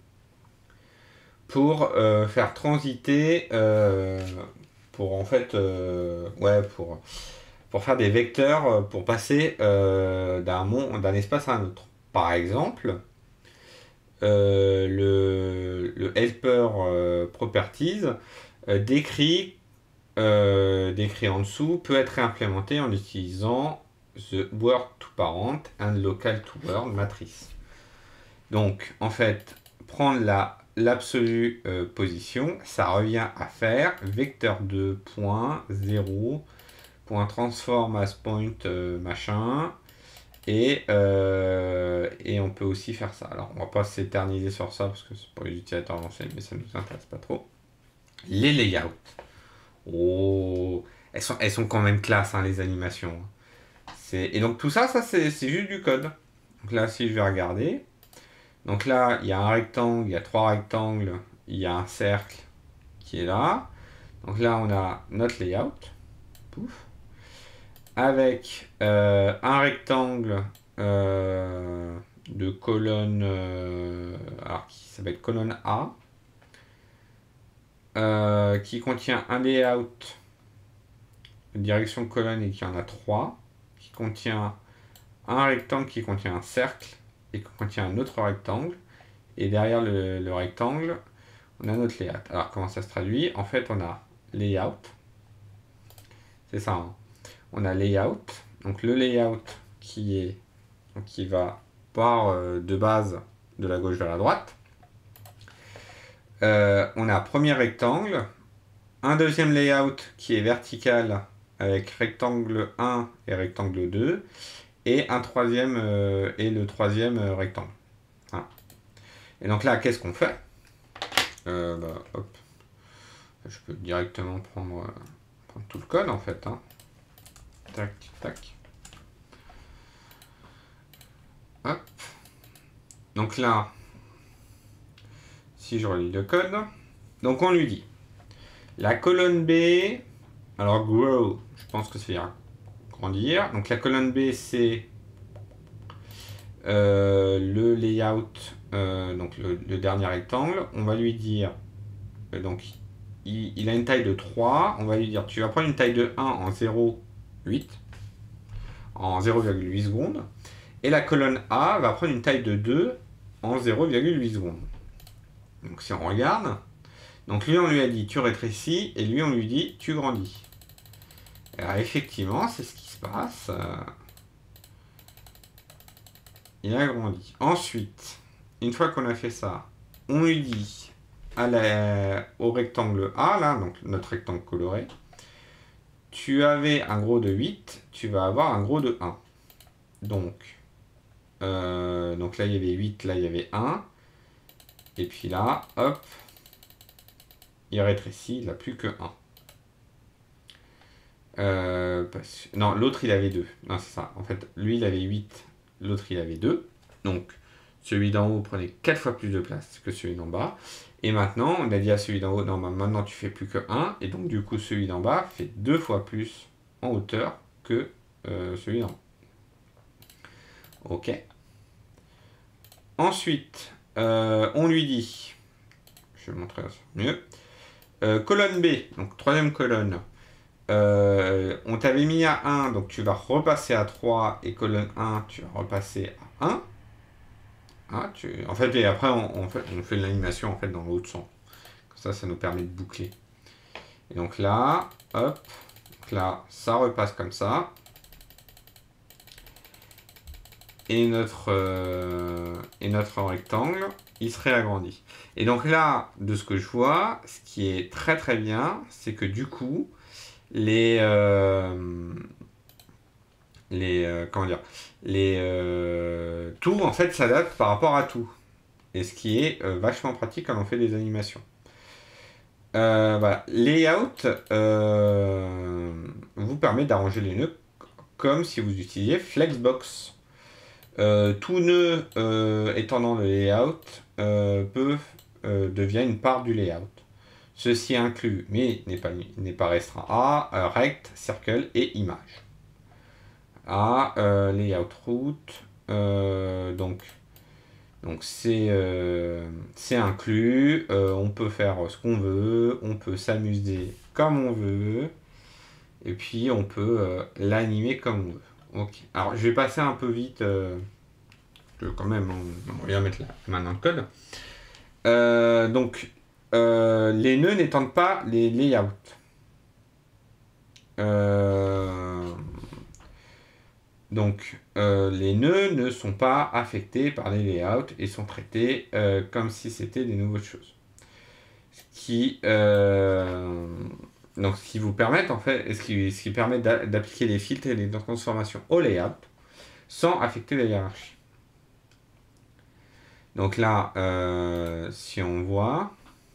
pour euh, faire transiter, euh, pour en fait, euh, ouais, pour, pour faire des vecteurs, pour passer euh, d'un monde, d'un espace à un autre. Par exemple, euh, le, le helper euh, properties euh, décrit Euh, décrit en dessous peut être réimplémenté en utilisant the word to parent and local to word matrice. Donc en fait, prendre la l'absolue euh, position, ça revient à faire vecteur deux point zéro point transform as point euh, machin et, euh, et on peut aussi faire ça. Alors on va pas s'éterniser sur ça parce que c'est pour les utilisateurs avancés, mais ça nous intéresse pas trop. Les layouts. Oh, elles sont, elles sont quand même classe, hein, les animations. Et donc tout ça, ça c'est juste du code. Donc là, si je vais regarder, donc là, il y a un rectangle, il y a trois rectangles, il y a un cercle qui est là. Donc là, on a notre layout, pouf, avec euh, un rectangle, euh, de colonne, euh, alors qui s'appelle colonne A, euh, qui contient un layout direction colonne et qui en a trois, qui contient un rectangle qui contient un cercle et qui contient un autre rectangle, et derrière le, le rectangle, on a notre layout. Alors comment ça se traduit? En fait, on a layout, c'est ça, hein. On a layout, donc le layout qui est donc qui va par euh, de base de la gauche vers la droite. Euh, on a premier rectangle, un deuxième layout qui est vertical avec rectangle un et rectangle deux, et un troisième euh, et le troisième euh, rectangle. Voilà. Et donc là, qu'est-ce qu'on fait? euh, bah, hop. Je peux directement prendre, euh, prendre tout le code en fait. Hein. Tac, tac. Hop. Donc là, si je relis le code, donc on lui dit la colonne B, alors grow, je pense que c'est grandir. Donc la colonne B, c'est euh, le layout, euh, donc le, le dernier rectangle. On va lui dire, euh, donc il, il a une taille de trois. On va lui dire, tu vas prendre une taille de un en zéro virgule huit, en zéro virgule huit secondes. Et la colonne A va prendre une taille de deux en zéro virgule huit secondes. Donc si on regarde, donc lui on lui a dit tu rétrécis et lui on lui dit tu grandis. Alors effectivement c'est ce qui se passe. Il a grandi. Ensuite, une fois qu'on a fait ça, on lui dit à la, au rectangle A, là, donc notre rectangle coloré, tu avais un gros de huit, tu vas avoir un gros de un. Donc, euh, donc là il y avait huit, là il y avait un. Et puis là, hop, il rétrécit, il n'a plus que un. Euh, parce, non, l'autre il avait deux. Non, c'est ça. En fait, lui il avait huit, l'autre il avait deux. Donc, celui d'en haut prenait quatre fois plus de place que celui d'en bas. Et maintenant, on a dit à celui d'en haut, non, bah, maintenant tu fais plus que un. Et donc, du coup, celui d'en bas fait deux fois plus en hauteur que euh, celui d'en haut. Ok. Ensuite, euh, on lui dit, je vais montrer ça mieux, euh, colonne B, donc troisième colonne. Euh, on t'avait mis à un, donc tu vas repasser à trois, et colonne un, tu vas repasser à un. Ah, tu... En fait, et après, on, on fait, on fait l'animation en fait, dans l'autre sens. Comme ça, ça nous permet de boucler. Et donc là, hop, donc là, ça repasse comme ça. Et notre, euh, et notre rectangle, il serait agrandi. Et donc là, de ce que je vois, ce qui est très très bien, c'est que du coup, les... Euh, les euh, comment dire les euh, tout en fait s'adapte par rapport à tout, et ce qui est euh, vachement pratique quand on fait des animations. Euh, voilà. Layout euh, vous permet d'arranger les nœuds comme si vous utilisiez Flexbox. Euh, tout nœud euh, étendant le layout euh, peut euh, devient une part du layout. Ceci inclut, mais n'est pas, n'est pas restreint à euh, rect, circle et image. À euh, layout route, euh, donc donc c'est euh, c'est inclus, euh, on peut faire ce qu'on veut, on peut s'amuser comme on veut, et puis on peut euh, l'animer comme on veut. Ok, alors je vais passer un peu vite, euh, je vais quand même, on, on va bien mettre la main dans le code. Euh, donc euh, les nœuds n'étendent pas les layouts. Euh, Donc, euh, les nœuds ne sont pas affectés par les layouts et sont traités euh, comme si c'était des nouvelles choses. Ce qui, euh, donc, ce qui vous permet, en fait, ce qui, ce qui permet d'appliquer les filtres et les transformations au layout sans affecter la hiérarchie. Donc là, euh, si on voit,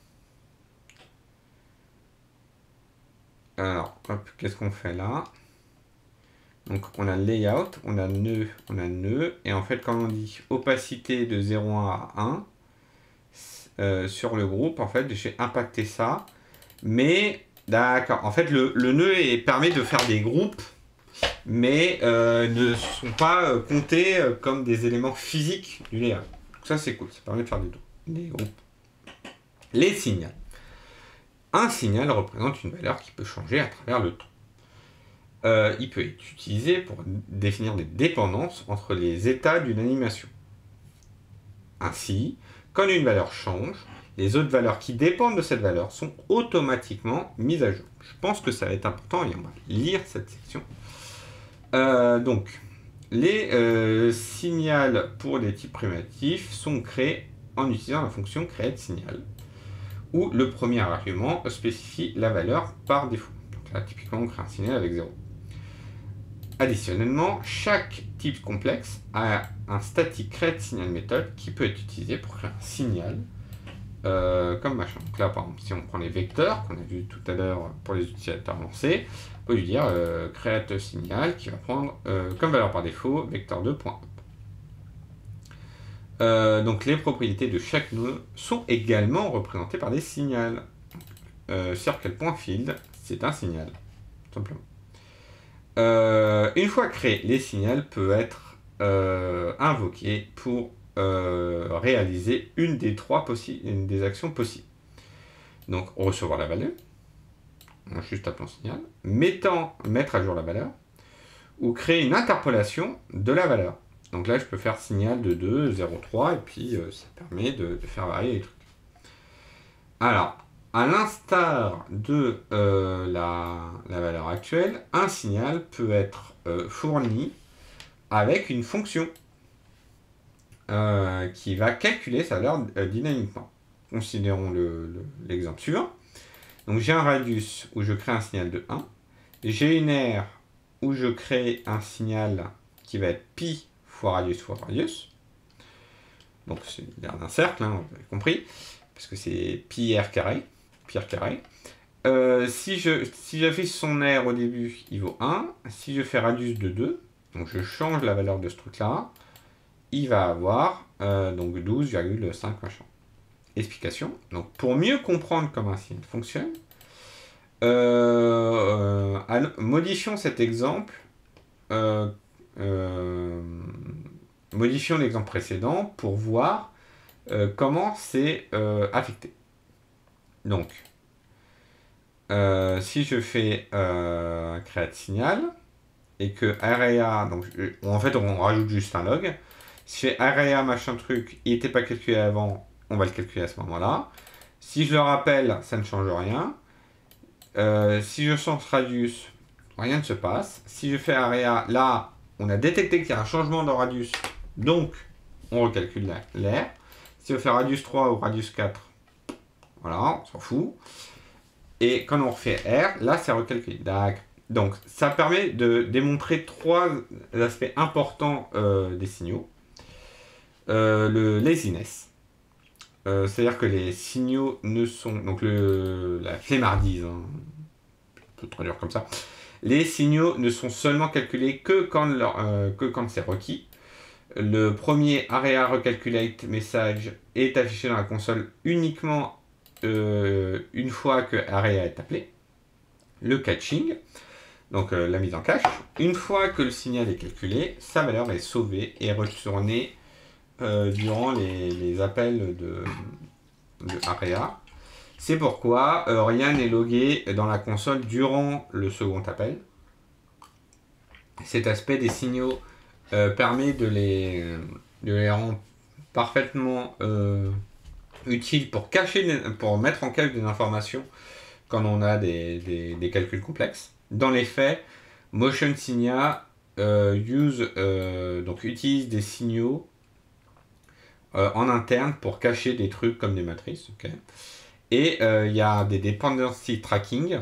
alors, hop, qu'est-ce qu'on fait là? Donc on a layout, on a nœud, on a nœud, et en fait quand on dit opacité de zéro virgule un à un, euh, sur le groupe, en fait j'ai impacté ça, mais d'accord, en fait le, le nœud est, permet de faire des groupes, mais euh, ne sont pas euh, comptés euh, comme des éléments physiques du layout. Donc ça c'est cool, ça permet de faire des, des groupes. Les signaux. Un signal représente une valeur qui peut changer à travers le temps. Euh, il peut être utilisé pour définir des dépendances entre les états d'une animation. Ainsi, quand une valeur change, les autres valeurs qui dépendent de cette valeur sont automatiquement mises à jour. Je pense que ça va être important et on va lire cette section. Euh, donc, les euh, signaux pour les types primitifs sont créés en utilisant la fonction createSignal, où le premier argument spécifie la valeur par défaut. Donc là, typiquement, on crée un signal avec zéro. Additionnellement, chaque type complexe a un static createSignal méthode qui peut être utilisé pour créer un signal euh, comme machin. Donc là, par exemple, si on prend les vecteurs qu'on a vu tout à l'heure pour les utilisateurs lancés, on peut lui dire euh, createSignal qui va prendre euh, comme valeur par défaut vecteur deux.up. Euh, donc les propriétés de chaque nœud sont également représentées par des signals. Euh, Circle.field, c'est un signal, tout simplement. Euh, une fois créé, les signaux peuvent être euh, invoqués pour euh, réaliser une des trois une des actions possibles. Donc recevoir la valeur, juste appelant signal, mettant, mettre à jour la valeur, ou créer une interpolation de la valeur. Donc là, je peux faire signal de deux, zéro, trois, et puis euh, ça permet de, de faire varier les trucs. Alors, à l'instar de euh, la, la valeur actuelle, un signal peut être euh, fourni avec une fonction euh, qui va calculer sa valeur euh, dynamiquement. Considérons l'exemple le, le, suivant. Donc j'ai un radius où je crée un signal de un. J'ai une aire où je crée un signal qui va être pi fois radius fois radius. Donc c'est l'aire d'un cercle, hein, vous avez compris, parce que c'est pi r carré. Pi r carré. Euh, si je si j'affiche son aire au début, il vaut un. Si je fais radius de deux, donc je change la valeur de ce truc-là, il va avoir euh, donc douze virgule cinq machin. Explication. Donc pour mieux comprendre comment un signal fonctionne, euh, euh, modifions cet exemple. Euh, euh, modifions l'exemple précédent pour voir euh, comment c'est euh, affecté. Donc, euh, si je fais euh, createSignal et que area, donc en fait on rajoute juste un log. Si je fais area machin truc, il n'était pas calculé avant, on va le calculer à ce moment-là. Si je le rappelle, ça ne change rien. Euh, si je change radius, rien ne se passe. Si je fais area, là, on a détecté qu'il y a un changement dans radius, donc on recalcule l'aire. Si je fais radius trois ou radius quatre, voilà, on s'en fout. Et quand on refait R, là, c'est recalculé. Donc, ça permet de démontrer trois aspects importants euh, des signaux. Euh, le laziness. Euh, C'est-à-dire que les signaux ne sont... Donc, le, la flemmardise, hein, on peut traduire comme ça. Les signaux ne sont seulement calculés que quand, leur, euh, que quand c'est requis. Le premier area recalculate message est affiché dans la console uniquement euh, une fois que area est appelé. Le catching, donc euh, la mise en cache. Une fois que le signal est calculé, sa valeur est sauvée et retournée euh, durant les, les appels de, de area. C'est pourquoi euh, rien n'est logué dans la console durant le second appel. Cet aspect des signaux euh, permet de les, de les rendre parfaitement euh, utiles pour, cacher, pour mettre en cache des informations quand on a des, des, des calculs complexes. Dans les faits, MotionSigna euh, use, euh, donc utilise des signaux euh, en interne pour cacher des trucs comme des matrices. Okay. Et il euh, y a des dependency tracking,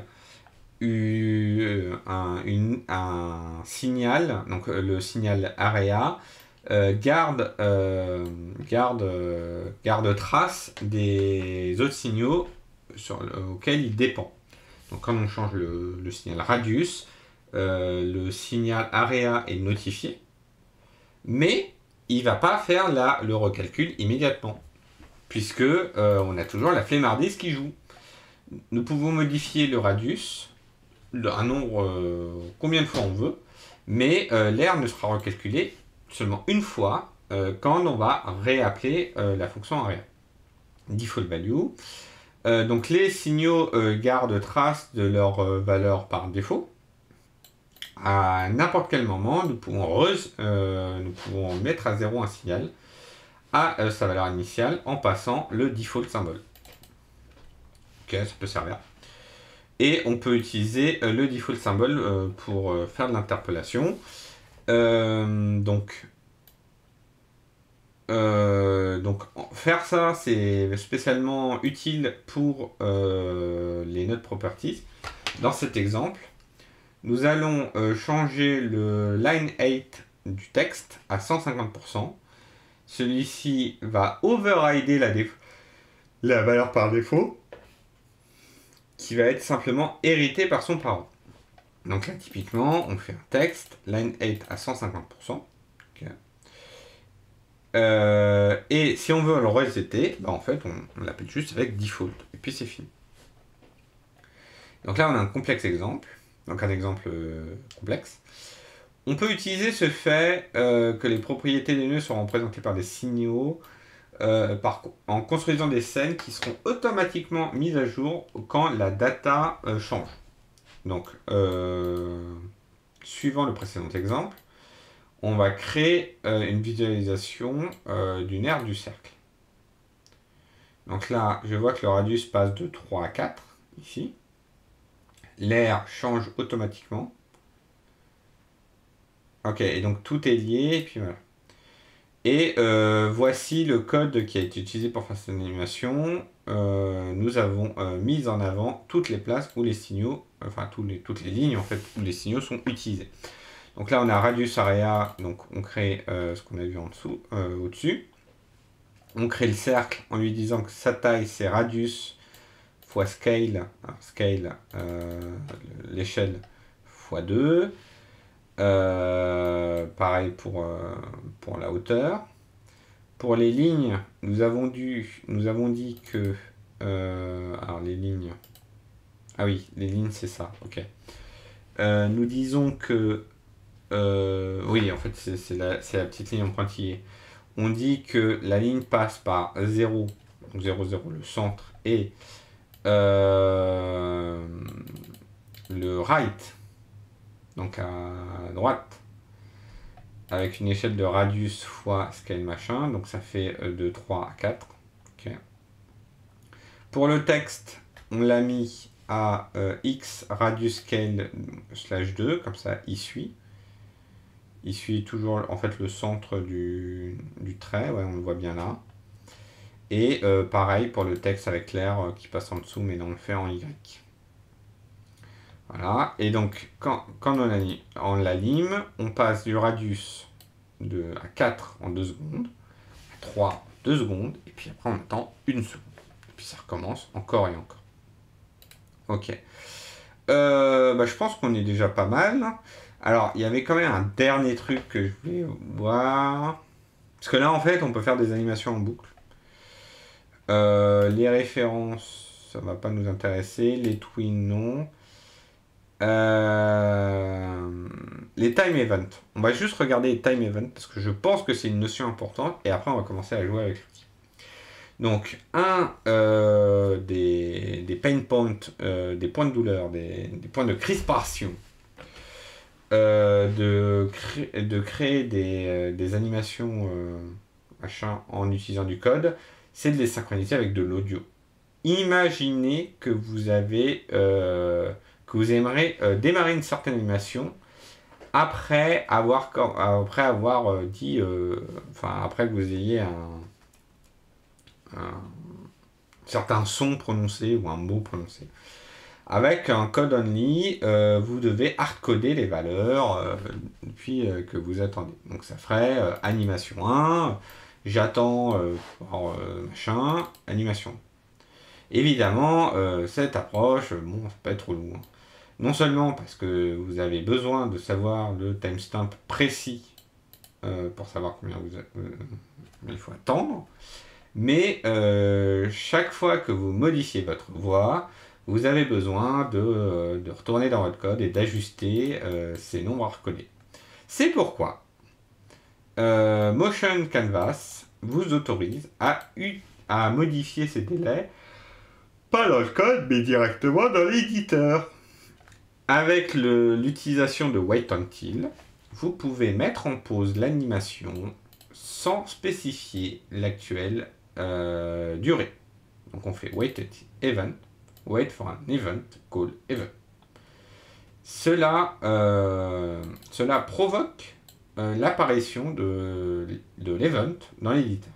un, une, un signal, donc le signal area, euh, garde, euh, garde, euh, garde trace des autres signaux sur le, auquel il dépend. Donc quand on change le, le signal radius, euh, le signal area est notifié, mais il ne va pas faire la, le recalcul immédiatement, puisque euh, on a toujours la flemmardise qui joue. Nous pouvons modifier le radius, un nombre, euh, combien de fois on veut, mais euh, l'air ne sera recalculé seulement une fois euh, quand on va réappeler euh, la fonction array. Default value. Euh, donc les signaux euh, gardent trace de leur euh, valeur par défaut. À n'importe quel moment, nous pouvons, re, euh, nous pouvons mettre à zéro un signal à euh, sa valeur initiale en passant le default symbole. Ok, ça peut servir. Et on peut utiliser euh, le default symbole euh, pour euh, faire de l'interpolation. Euh, donc, euh, donc, faire ça, c'est spécialement utile pour euh, les node properties. Dans cet exemple, nous allons euh, changer le line eight du texte à cent cinquante pour cent. Celui-ci va overrider la, la valeur par défaut, qui va être simplement héritée par son parent. Donc là, typiquement, on fait un texte, line eight à cent cinquante pour cent. Okay. Euh, et si on veut le resetter, bah en fait, on, on l'appelle juste avec default. Et puis c'est fini. Donc là, on a un complexe exemple. Donc un exemple euh, complexe. On peut utiliser ce fait euh, que les propriétés des nœuds sont représentées par des signaux euh, par, en construisant des scènes qui seront automatiquement mises à jour quand la data euh, change. Donc, euh, suivant le précédent exemple, on va créer euh, une visualisation euh, d'une aire du cercle. Donc là, je vois que le radius passe de trois à quatre, ici. L'aire change automatiquement. Ok, et donc tout est lié, et puis voilà. Et euh, voici le code qui a été utilisé pour faire cette animation. Euh, nous avons euh, mis en avant toutes les places où les signaux, enfin tous les, toutes les lignes en fait, où les signaux sont utilisés. Donc là on a radius area, donc on crée euh, ce qu'on a vu en dessous, euh, au-dessus. On crée le cercle en lui disant que sa taille c'est radius fois scale, alors scale, euh, l'échelle fois deux. Euh, pareil pour, euh, pour la hauteur. Pour les lignes, nous avons, dû, nous avons dit que... Euh, alors les lignes... Ah oui, les lignes c'est ça, ok. Euh, nous disons que... Euh, oui, en fait c'est la, la petite ligne en pointillé. On dit que la ligne passe par zéro, donc zéro, zéro, le centre, et euh, le right, donc à droite, avec une échelle de radius fois scale machin, donc ça fait de trois à quatre. Okay. Pour le texte, on l'a mis à euh, x radius scale slash deux, comme ça il suit. Il suit toujours en fait le centre du, du trait, ouais, on le voit bien là. Et euh, pareil pour le texte avec l'air euh, qui passe en dessous, mais on le fait en y. Voilà, et donc quand, quand on, a, on la lime, on passe du radius de, à quatre en deux secondes, à trois en deux secondes, et puis après on attend une seconde. Et puis ça recommence encore et encore. Ok. Euh, bah, je pense qu'on est déjà pas mal. Alors, il y avait quand même un dernier truc que je voulais voir. Parce que là, en fait, on peut faire des animations en boucle. Euh, les références, ça va pas nous intéresser. Les twins, non. Euh, les time events. On va juste regarder les time events parce que je pense que c'est une notion importante. Et après, on va commencer à jouer avec l'outil. Donc, un euh, des, des pain points, euh, des points de douleur, des, des points de crispation, euh, de, cré de créer des, euh, des animations euh, machin, en utilisant du code, c'est de les synchroniser avec de l'audio. Imaginez que vous avez, euh, que vous aimeriez euh, démarrer une certaine animation après avoir, après avoir euh, dit, euh, enfin après que vous ayez un un certain son prononcé ou un mot prononcé. Avec un code only, euh, vous devez hardcoder les valeurs euh, puis euh, que vous attendez. Donc ça ferait euh, animation un, j'attends euh, euh, machin, animation. Évidemment, euh, cette approche, bon, ça peut être lourd. Non seulement parce que vous avez besoin de savoir le timestamp précis euh, pour savoir combien vous, euh, il faut attendre, mais euh, chaque fois que vous modifiez votre voix, vous avez besoin de, de retourner dans votre code et d'ajuster euh, ces nombres à recoder. C'est pourquoi euh, Motion Canvas vous autorise à, à modifier ces délais, pas dans le code, mais directement dans l'éditeur. Avec l'utilisation de Wait Until, vous pouvez mettre en pause l'animation sans spécifier l'actuelle euh, durée. Donc on fait Wait Event, Wait for an event called event. Cela, euh, cela provoque euh, l'apparition de, de l'event dans l'éditeur.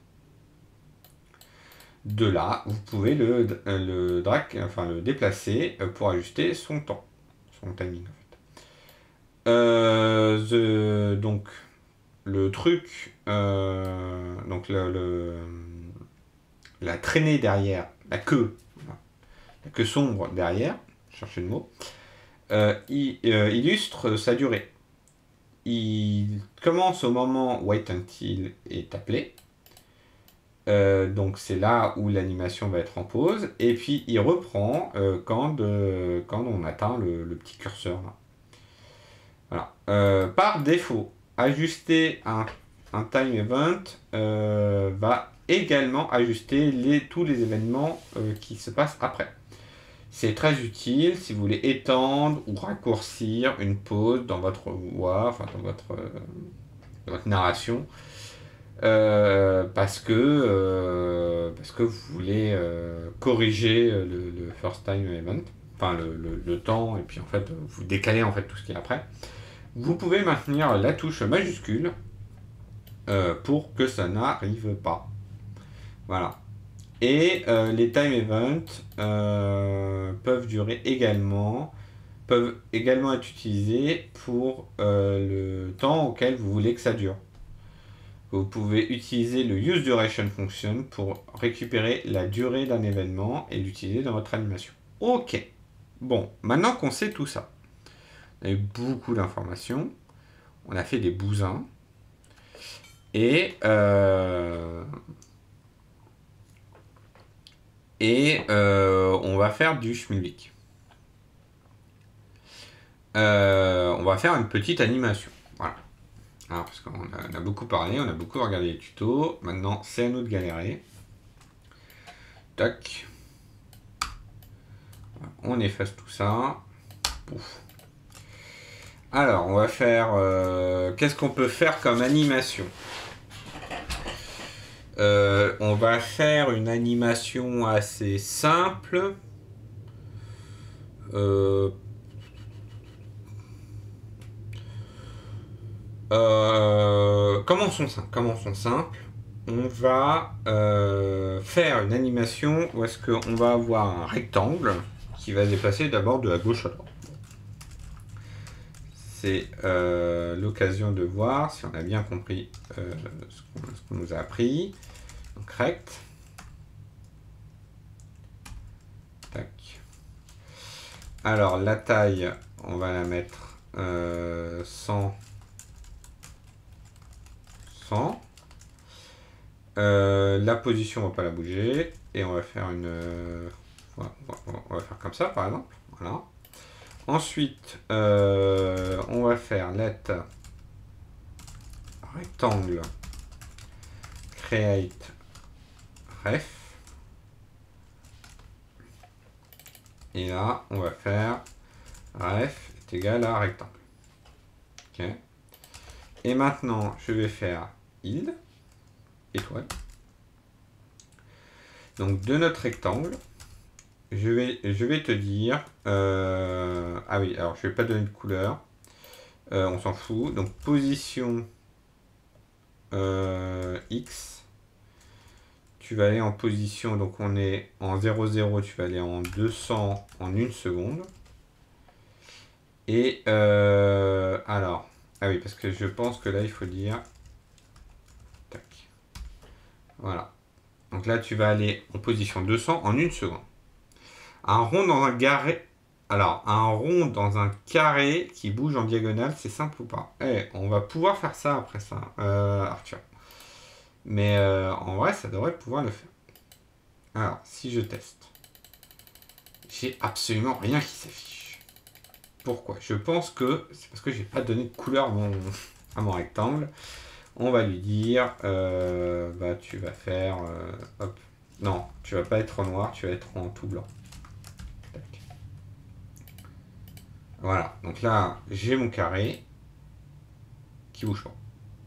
De là, vous pouvez le, le, drag, enfin, le déplacer pour ajuster son temps, son timing en fait. Euh, the, donc, le truc, euh, donc le, le, la traînée derrière, la queue, la queue sombre derrière, cherchez le mot, euh, il, euh, illustre sa durée. Il commence au moment Wait Until est appelé. Euh, donc c'est là où l'animation va être en pause. Et puis il reprend euh, quand, de, quand on atteint le, le petit curseur. Là. Voilà. Euh, par défaut, ajuster un, un time event euh, va également ajuster les, tous les événements euh, qui se passent après. C'est très utile si vous voulez étendre ou raccourcir une pause dans votre voix, enfin dans votre, euh, dans votre narration, euh, parce que euh, parce que vous voulez euh, corriger le, le first time event, enfin le, le, le temps, et puis en fait vous décalez en fait tout ce qui est après. Vous pouvez maintenir la touche majuscule euh, pour que ça n'arrive pas. Voilà. Et euh, les time events euh, peuvent durer également, peuvent également être utilisés pour euh, le temps auquel vous voulez que ça dure. Vous pouvez utiliser le use duration function pour récupérer la durée d'un événement et l'utiliser dans votre animation. Ok. Bon, maintenant qu'on sait tout ça, on a eu beaucoup d'informations, on a fait des bousins, et euh, Et euh, on va faire du schmilblick. Euh, on va faire une petite animation. Voilà. Alors, parce qu'on a, on a beaucoup parlé, on a beaucoup regardé les tutos. Maintenant, c'est à nous de galérer. Tac. On efface tout ça. Pouf. Alors, on va faire... Euh, qu'est-ce qu'on peut faire comme animation ? Euh, on va faire une animation assez simple. Euh, euh, commençons simple. Commençons simple. On va euh, faire une animation où est-ce qu'on va avoir un rectangle qui va se déplacer d'abord de la gauche à droite. C'est euh, l'occasion de voir si on a bien compris euh, ce qu'on qu'on nous a appris. Donc rect. Tac. Alors la taille, on va la mettre euh, cent. cent. Euh, la position, on va pas la bouger. Et on va faire une... Euh, on, va, on va faire comme ça par exemple. Voilà. Ensuite, euh, on va faire let rectangle create ref. Et là, on va faire ref est égal à rectangle. Ok. Et maintenant, je vais faire il étoile. Donc de notre rectangle, je vais, je vais te dire... Euh, ah oui, alors je vais pas donner de couleur. Euh, on s'en fout. Donc position euh, X. Tu vas aller en position, donc on est en zéro zéro, tu vas aller en deux cents en une seconde. Et euh, alors, ah oui, parce que je pense que là, il faut dire... Tac. Voilà. Donc là, tu vas aller en position deux cents en une seconde. Un rond dans un carré. Alors, un rond dans un carré qui bouge en diagonale, c'est simple ou pas? Eh, on va pouvoir faire ça après ça, euh, Arthur. Mais euh, en vrai, ça devrait pouvoir le faire. Alors, si je teste. j'ai absolument rien qui s'affiche. Pourquoi? Je pense que c'est parce que j'ai pas donné de couleur à mon, à mon rectangle. On va lui dire, euh, bah tu vas faire, euh, hop, non, tu vas pas être en noir, tu vas être en tout blanc. Tac. Voilà, donc là, j'ai mon carré qui bouge pas.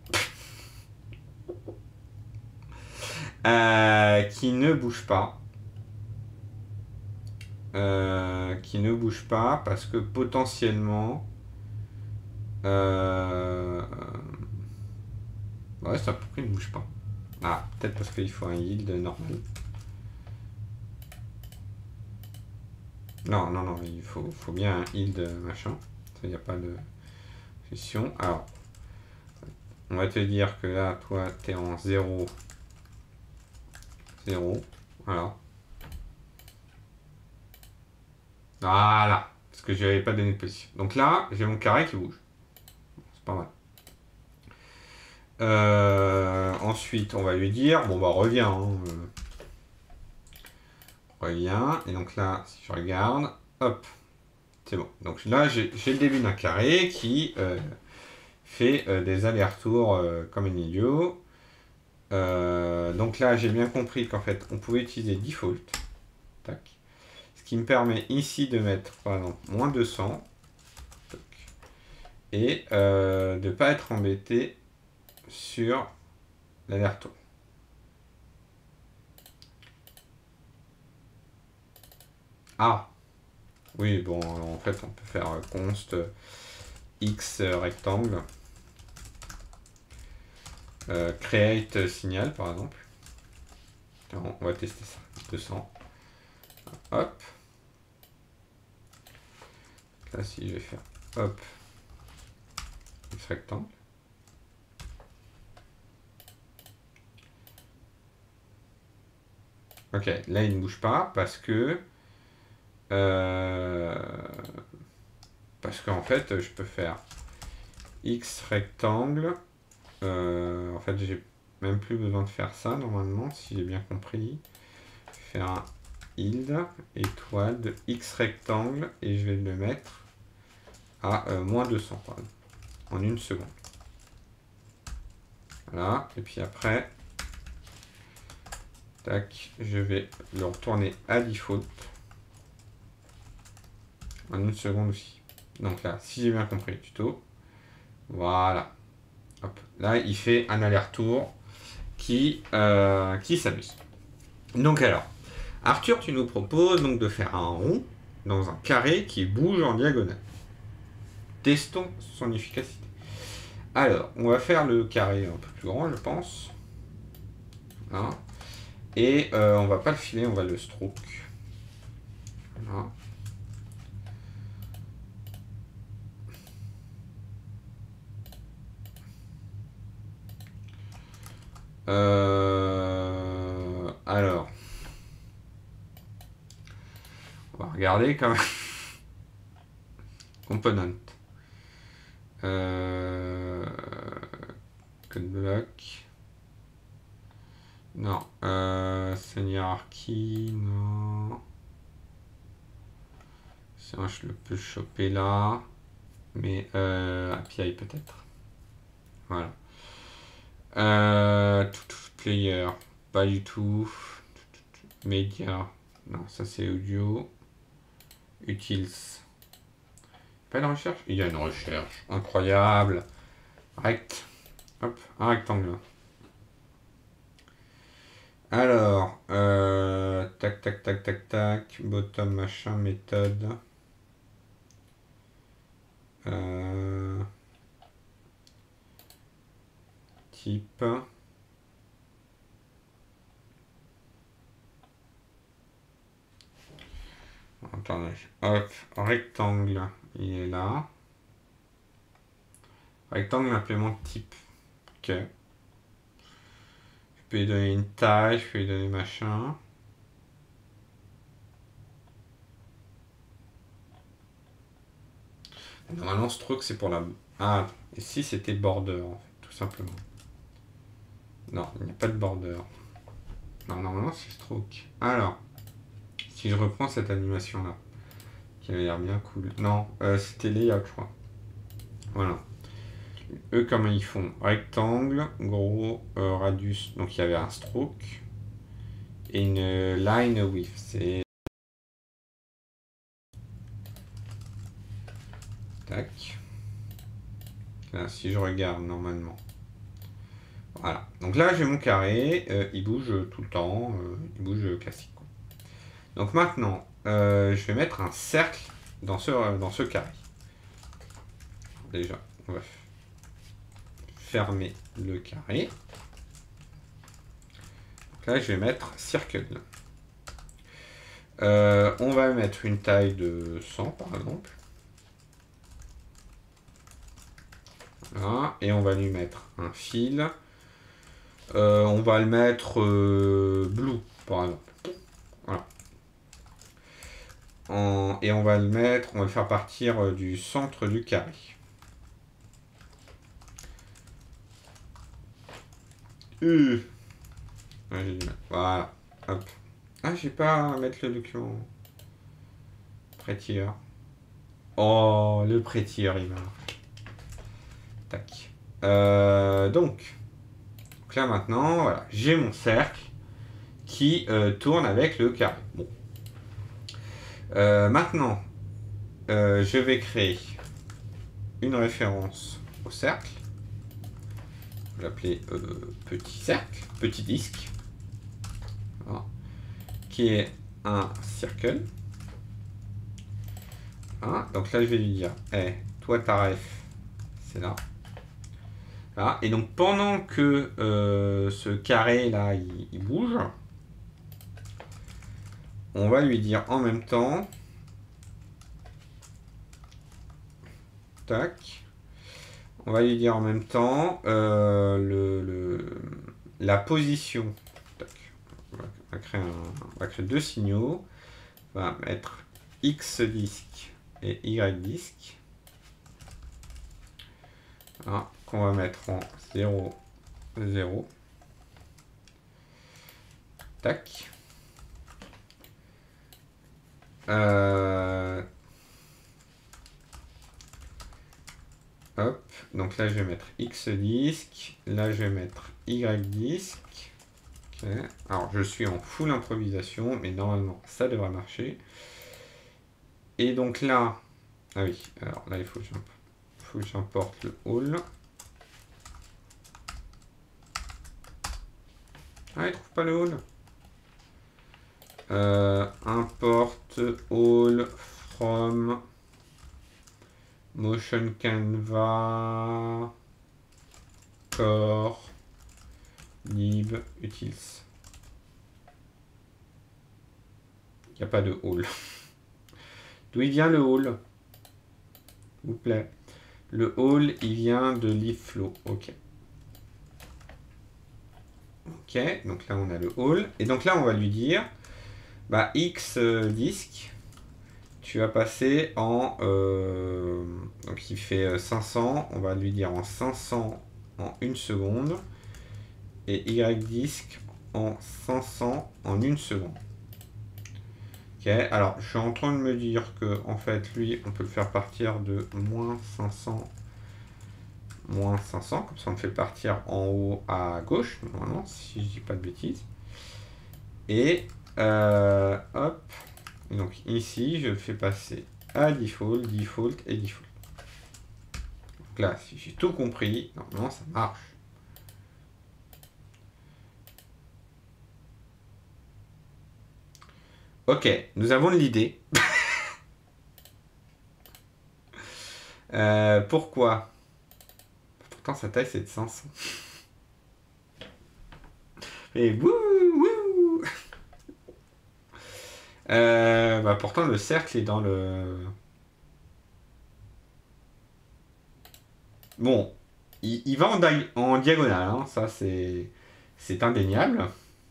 Euh, qui ne bouge pas. Euh, qui ne bouge pas parce que potentiellement... Euh, ouais, ça pourquoi il ne bouge pas. Ah, peut-être parce qu'il faut un yield normal. Non, non, non, il faut, faut bien un yield machin. Il n'y a pas de session. Alors, on va te dire que là, toi, tu es en zéro. zéro. Voilà. Voilà. Parce que je n'avais pas donné de position. Donc là, j'ai mon carré qui bouge. C'est pas mal. Euh, ensuite, on va lui dire, bon bah reviens. Hein, euh, reviens. Et donc là, si je regarde, hop, c'est bon. Donc là, j'ai le début d'un carré qui euh, fait euh, des allers-retours euh, comme un idiot. Euh, donc là, j'ai bien compris qu'en fait, on pouvait utiliser default. Tac. Ce qui me permet ici de mettre, par exemple, moins deux cents. Tac. Et euh, de ne pas être embêté sur l'aller-retour. Ah, oui, bon, en fait, on peut faire const x rectangle, euh, create signal, par exemple. Alors, on va tester ça, deux cents. Hop. Là, si je vais faire, hop, x rectangle. Ok, là, il ne bouge pas parce que... Euh, parce qu'en fait, je peux faire x rectangle. Euh, en fait, j'ai même plus besoin de faire ça normalement, si j'ai bien compris. Je vais faire un yield étoile de x rectangle et je vais le mettre à euh, moins deux cents pardon, en une seconde. Voilà, et puis après, tac, je vais le retourner à default en une seconde aussi. Donc là, si j'ai bien compris le tuto, voilà. Hop. Là, il fait un aller-retour qui, euh, qui s'amuse. Donc alors, Arthur, tu nous proposes donc de faire un rond dans un carré qui bouge en diagonale. Testons son efficacité. Alors, on va faire le carré un peu plus grand, je pense. Voilà. Et euh, on va pas le filer, on va le stroke. Voilà. Euh, alors, on va regarder quand même. Component. Euh, code block. Non. Euh, Hierarchy, non. Ça, je le peux choper là. Mais euh, A P I peut-être. Voilà. Euh, tout, tout, player, pas du tout. Media, non, ça c'est audio. Utils. Pas de recherche? Il y a une recherche. Incroyable. Rect. Hop, un rectangle. Alors, euh, tac, tac, tac, tac, tac. Bottom, machin, méthode. Euh, type. Attendez. Hop, rectangle. Il est là. Rectangle implémente type. Ok. Je peux lui donner une taille, je peux lui donner machin. Normalement, ce truc, c'est pour la... Ah, et si c'était border, en fait, tout simplement. Non, il n'y a pas de border. Non, normalement, c'est stroke. Alors, Si je reprends cette animation-là, qui avait l'air bien cool. Non, euh, c'était layout, je crois. Voilà. Eux, comment ils font? Rectangle, gros, euh, radius. Donc il y avait un stroke. Et une line width. C'est... Tac. Là, si je regarde normalement. Voilà. Donc là, j'ai mon carré. Euh, il bouge tout le temps. Euh, il bouge classique. Quoi. Donc maintenant, euh, je vais mettre un cercle dans ce, dans ce carré. Déjà, on va fermer le carré. Donc là, je vais mettre circle. Euh, on va mettre une taille de cent par exemple. Voilà. Et on va lui mettre un fil. Euh, on va le mettre euh, blue par exemple. Voilà. En, et on va le mettre, on va le faire partir du centre du carré. Euh. Ouais, j'ai dû mettre. Voilà. Hop. Ah, j'ai pas à mettre le document. Prettier. Oh, le prettier, il va. Tac. Euh, donc. donc là maintenant, voilà, j'ai mon cercle qui euh, tourne avec le carré. Bon. Euh, maintenant, euh, je vais créer une référence au cercle. Je vais l'appeler euh, petit cercle, petit disque. Voilà. Qui est un circle. Voilà. Donc là, je vais lui dire, hey, toi, ta ref, c'est là. Voilà. Et donc, pendant que euh, ce carré-là, il, il bouge, on va lui dire en même temps, tac, on va lui dire en même temps euh, le, le, la position. Tac. On, va, on, va créer un, on va créer deux signaux. On va mettre X disque et Y disque. Voilà, qu'on va mettre en zéro, zéro. Tac. Euh, hop, donc là je vais mettre X disque, là je vais mettre Y disque. Okay. Alors je suis en full improvisation, mais normalement ça devrait marcher. Et donc là, ah oui, alors là il faut que j'importe le all. Ah, il trouve pas le all. Euh, import all from motion canva core lib utils. Il n'y a pas de all. D'où il vient le all? S'il vous plaît. Le all, il vient de libflow. Ok. Ok, donc là on a le all. Et donc là on va lui dire, bah X euh, disque, tu vas passer en... Euh, donc il fait cinq cents, on va lui dire en cinq cents en une seconde. Et Y disque en cinq cents en une seconde. Ok, alors je suis en train de me dire que en fait lui on peut le faire partir de moins cinq cents, moins cinq cents, comme ça on le fait partir en haut à gauche, normalement, si je dis pas de bêtises. Et euh, hop, et donc ici je le fais passer à default, default et default. Donc là, si j'ai tout compris, normalement ça marche. Ok, nous avons de l'idée. euh, pourquoi? Pourtant sa taille c'est de cinq cents. Et wouh, wouh. Euh, bah pourtant le cercle est dans le... Bon, il, il va en, en diagonale, hein, ça c'est c'est indéniable.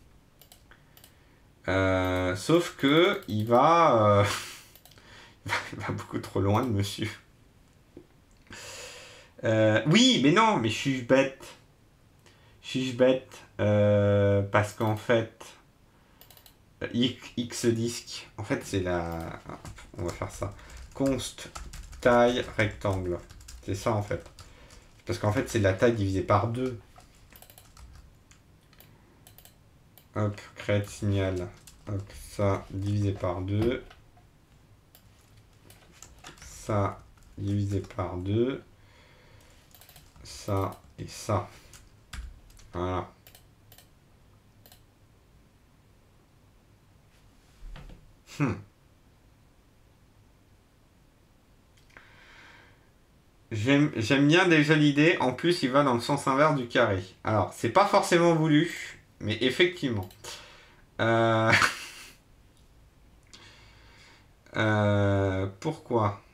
Euh, sauf que il va, euh, il va beaucoup trop loin de monsieur. Euh, oui, mais non, mais je suis bête. Je suis bête euh, parce qu'en fait, X disque. En fait, c'est la... On va faire ça. Const taille rectangle. C'est ça, en fait. Parce qu'en fait, c'est la taille divisée par deux. Hop, create signal. Hop, ça divisé par deux. Ça divisé par deux. Ça et ça. Voilà. Hmm. J'aime bien déjà l'idée. En plus, il va dans le sens inverse du carré. Alors, c'est pas forcément voulu, mais effectivement. Euh... euh... Pourquoi?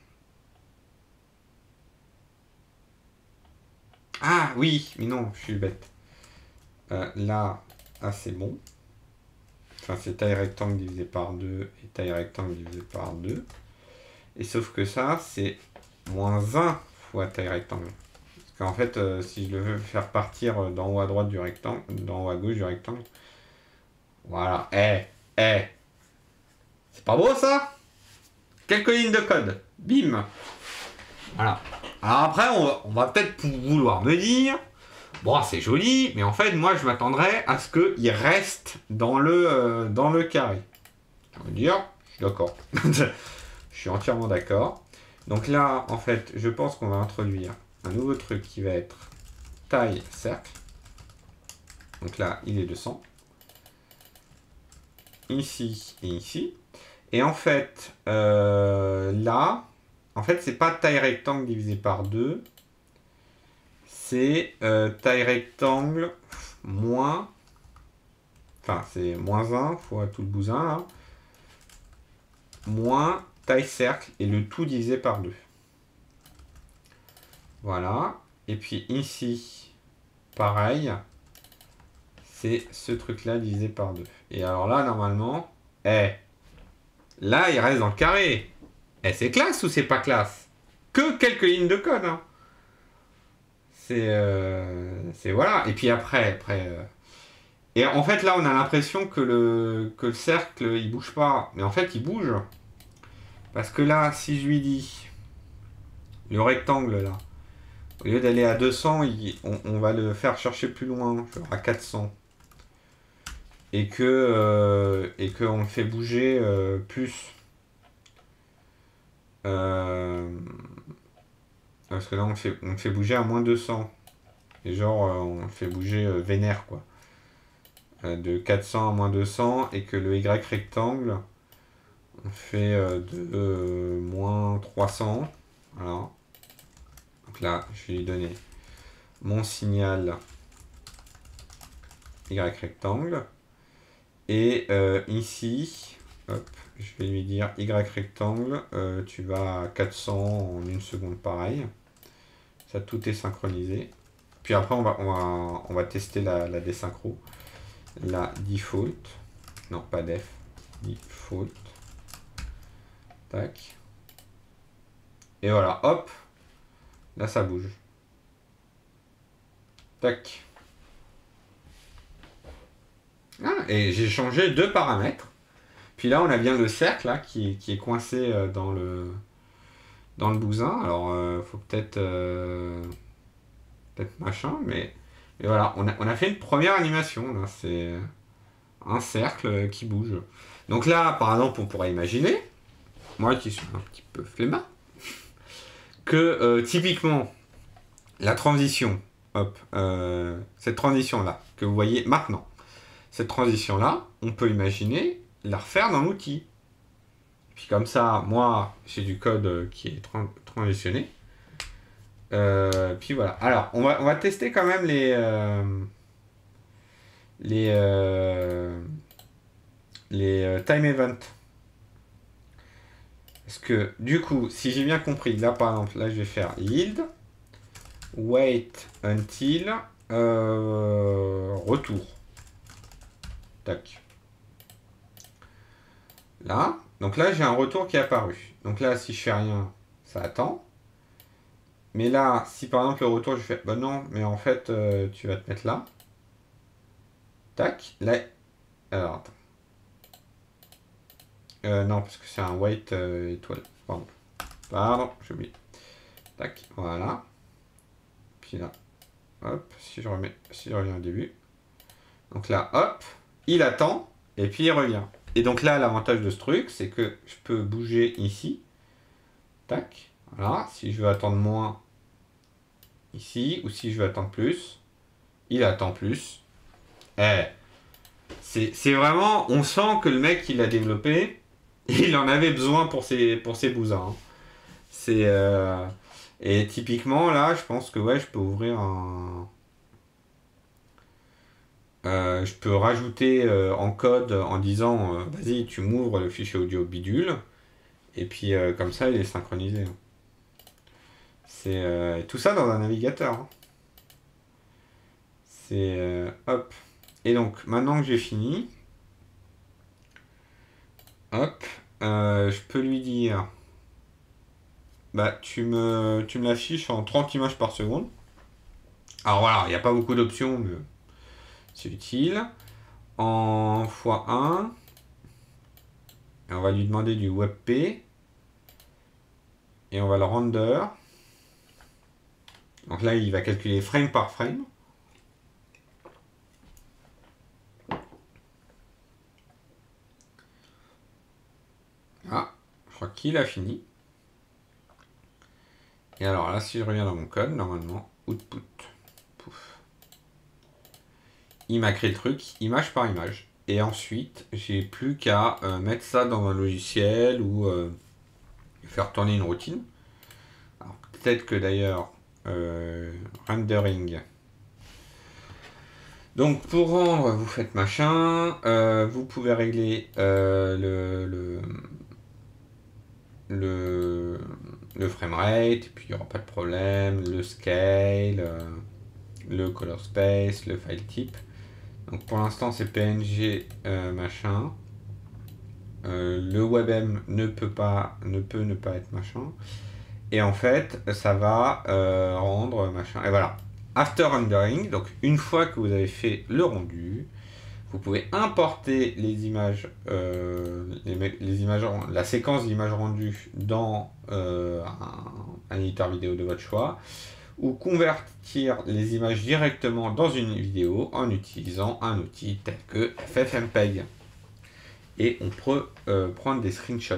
Ah oui, mais non, je suis bête. Euh, là, ah, c'est bon. Enfin, c'est taille rectangle divisé par deux et taille rectangle divisé par deux. Et sauf que ça, c'est moins un fois taille rectangle. Parce qu'en fait, euh, si je le veux faire partir d'en haut à droite du rectangle, d'en haut à gauche du rectangle, voilà. Eh, eh. C'est pas beau ça? Quelques lignes de code. Bim. Voilà. Alors après, on va, on va peut-être vouloir me dire, bon, c'est joli, mais en fait, moi, je m'attendrais à ce qu'il reste dans le, euh, dans le carré. On va dire, je suis d'accord. Je suis entièrement d'accord. Donc là, en fait, je pense qu'on va introduire un nouveau truc qui va être taille cercle. Donc là, il est de cent. Ici et ici. Et en fait, euh, là, en fait, c'est pas taille rectangle divisé par deux. C'est euh, taille rectangle moins... Enfin, c'est moins un fois tout le bousin, là. Moins taille cercle et le tout divisé par deux. Voilà. Et puis ici, pareil. C'est ce truc-là divisé par deux. Et alors là, normalement, eh, là, il reste dans le carré. Eh, c'est classe ou c'est pas classe? Que quelques lignes de code. Hein. C'est... Euh, c'est voilà. Et puis après... après euh, et en fait, là, on a l'impression que le, que le cercle, il bouge pas. Mais en fait, il bouge. Parce que là, si je lui dis... Le rectangle, là. Au lieu d'aller à deux cents, il, on, on va le faire chercher plus loin. Genre à quatre cents. Et que euh, et qu'on le fait bouger euh, plus. Euh, parce que là, on le fait, on le fait bouger à moins deux cents. Et genre, euh, on le fait bouger euh, vénère, quoi. Euh, de quatre cents à moins deux cents. Et que le Y rectangle, on fait euh, de euh, moins trois cents. Voilà. Donc là, je vais lui donner mon signal Y rectangle. Et euh, ici, hop, je vais lui dire Y rectangle, euh, tu vas à quatre cents en une seconde pareil. Ça, tout est synchronisé. Puis après, on va, on va, on va tester la, la désynchro. La default. Non, pas def. Default. Tac. Et voilà, hop. Là, ça bouge. Tac. Ah, et j'ai changé deux paramètres. Puis là, on a bien le cercle là, qui, qui est coincé dans le, dans le bousin. Alors, euh, faut peut-être euh, peut-être machin, mais et voilà, on a, on a fait une première animation. Là, c'est un cercle qui bouge. Donc là, par exemple, on pourrait imaginer, moi qui suis un petit peu flemmard, que euh, typiquement, la transition, hop, euh, cette transition-là, que vous voyez maintenant, cette transition-là, on peut imaginer la refaire dans l'outil. Puis comme ça, moi, j'ai du code qui est tran transitionné. Euh, puis voilà. Alors, on va, on va tester quand même les... Euh, les... Euh, les euh, time events. Parce que, du coup, si j'ai bien compris, là, par exemple, là, je vais faire yield, wait until, euh, retour. Tac. Là. Donc là, j'ai un retour qui est apparu. Donc là, si je fais rien, ça attend. Mais là, si par exemple le retour, je fais, bah non, mais en fait, euh, tu vas te mettre là. Tac. Là. Alors, attends. Euh, non, parce que c'est un white euh, étoile. Pardon. Pardon, j'ai oublié. Tac, voilà. Puis là, hop, si je remets, si je reviens au début. Donc là, hop, il attend, et puis il revient. Et donc là, l'avantage de ce truc, c'est que je peux bouger ici. Tac, voilà. Si je veux attendre moins, ici, ou si je veux attendre plus, il attend plus. Eh, c'est c'est vraiment, on sent que le mec, il a développé, il en avait besoin pour ses, pour ses bousins. Hein. C'est... Euh, et typiquement, là, je pense que ouais, je peux ouvrir un... Euh, je peux rajouter euh, en code en disant euh, vas-y, tu m'ouvres le fichier audio bidule, et puis euh, comme ça, il est synchronisé. Hein. C'est euh, tout ça dans un navigateur. Hein. C'est euh, hop. Et donc, maintenant que j'ai fini, hop, euh, je peux lui dire bah, tu me, tu me l'affiches en trente images par seconde. Alors voilà, il n'y a pas beaucoup d'options, mais c'est utile. En fois un. Et on va lui demander du WebP. Et on va le render. Donc là, il va calculer frame par frame. Ah, je crois qu'il a fini. Et alors là, si je reviens dans mon code, normalement, output. Pouf. Il m'a créé le truc, image par image. Et ensuite, j'ai plus qu'à euh, mettre ça dans un logiciel ou euh, faire tourner une routine. Alors peut-être que d'ailleurs, euh, rendering. Donc pour rendre, vous faites machin. Euh, vous pouvez régler euh, le, le, le, le framerate, et puis il n'y aura pas de problème. Le scale, euh, le color space, le file type. Donc pour l'instant c'est P N G euh, machin. Euh, le WebM ne peut pas, ne peut ne pas être machin. Et en fait, ça va euh, rendre machin. Et voilà. After rendering, donc une fois que vous avez fait le rendu, vous pouvez importer les images, euh, les, les images, la séquence d'images rendues dans euh, un, un éditeur vidéo de votre choix, ou convertir les images directement dans une vidéo en utilisant un outil tel que FFmpeg. Et on peut euh, prendre des screenshots.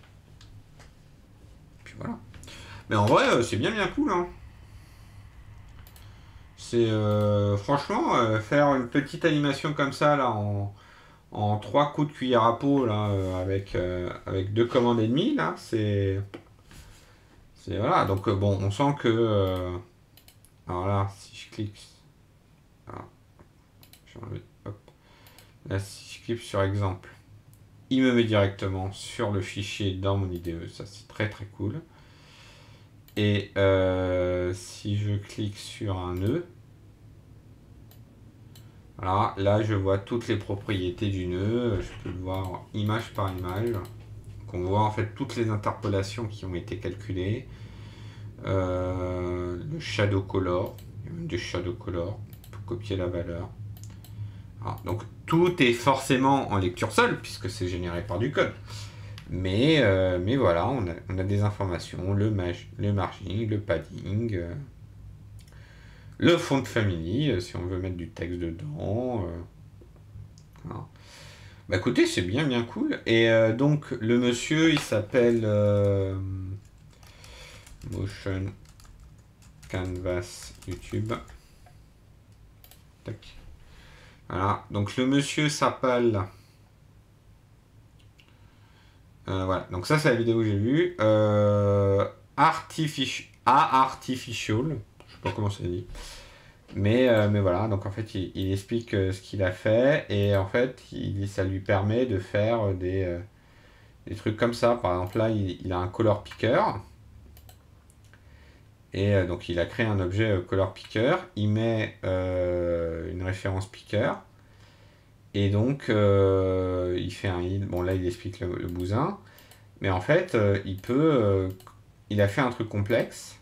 Puis voilà. Mais en vrai, c'est bien bien cool. Hein. C'est euh, franchement euh, faire une petite animation comme ça là en, en trois coups de cuillère à peau là euh, avec euh, avec deux commandes et demie là, c'est c'est voilà. Donc euh, bon, on sent que euh, alors là, si je clique, alors, je vais enlever, hop. Là, si je clique sur exemple, il me met directement sur le fichier dans mon I D E. Ça c'est très très cool. Et euh, si je clique sur un nœud, voilà, là je vois toutes les propriétés du nœud, je peux le voir image par image. Donc on voit en fait toutes les interpolations qui ont été calculées. Euh, le shadow color, il y a même du shadow color, on peut copier la valeur. Alors, donc tout est forcément en lecture seule puisque c'est généré par du code. Mais, euh, mais voilà, on a, on a des informations, le, le margin, le padding, euh, le font family, euh, si on veut mettre du texte dedans. Euh, voilà. Bah écoutez, c'est bien bien cool. Et euh, donc le monsieur, il s'appelle euh, Motion Canvas YouTube. Tac. Voilà, donc le monsieur s'appelle... Euh, voilà, donc ça c'est la vidéo que j'ai vue. Euh, Artific Artificial, je sais pas comment ça dit. Mais, euh, mais voilà, donc en fait il, il explique euh, ce qu'il a fait et en fait il, ça lui permet de faire des, euh, des trucs comme ça. Par exemple là il, il a un color picker et euh, donc il a créé un objet euh, color picker, il met euh, une référence picker et donc euh, il fait un heal. Bon là il explique le, le bousin, mais en fait euh, il peut, euh, il a fait un truc complexe.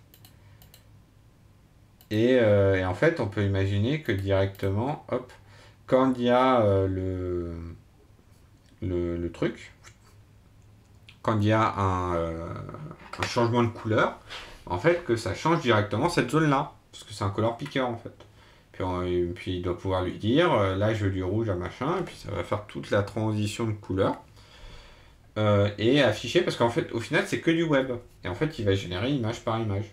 Et, euh, et en fait, on peut imaginer que directement, hop, quand il y a euh, le, le, le truc, quand il y a un, euh, un changement de couleur, en fait, que ça change directement cette zone-là. Parce que c'est un color picker, en fait. Puis, on, et puis il doit pouvoir lui dire, euh, là, je veux du rouge à machin, et puis ça va faire toute la transition de couleur. Euh, et afficher, parce qu'en fait, au final, c'est que du web. Et en fait, il va générer image par image.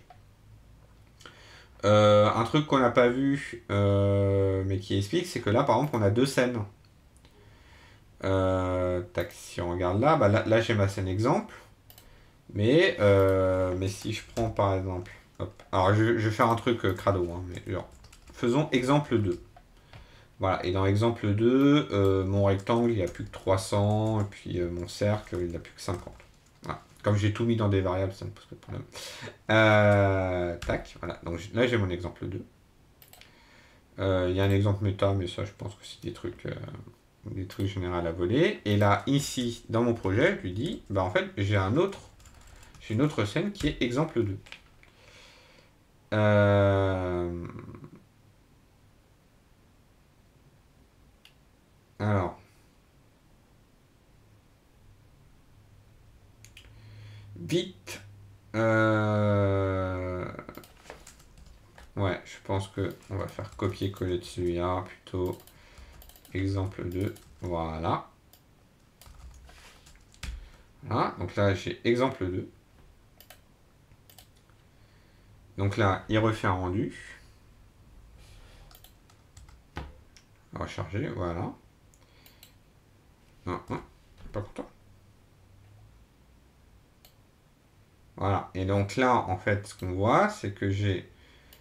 Euh, un truc qu'on n'a pas vu, euh, mais qui explique, c'est que là, par exemple, on a deux scènes. Euh, tac, si on regarde là, bah là, là j'ai ma scène exemple. Mais, euh, mais si je prends par exemple... Hop, alors je, je vais faire un truc euh, crado, hein, mais genre, faisons exemple deux. Voilà, et dans exemple deux, euh, mon rectangle il a plus que trois cents, et puis euh, mon cercle il a plus que cinquante. Voilà. Comme j'ai tout mis dans des variables, ça ne pose pas de problème. Euh, tac, voilà, donc là j'ai mon exemple deux. Euh, Il y a un exemple méta, mais ça je pense que c'est des trucs... Euh, des trucs généraux à voler. Et là, ici, dans mon projet, je lui dis, bah en fait, j'ai un autre, j'ai une autre scène qui est exemple deux. Euh... Alors. Vite. Euh... Ouais, je pense que on va faire copier-coller de celui-là, plutôt exemple deux. Voilà. Voilà, donc là j'ai exemple deux. Donc là, il refait un rendu. Recharger, voilà. Non, non, pas content. Voilà, et donc là, en fait, ce qu'on voit, c'est que j'ai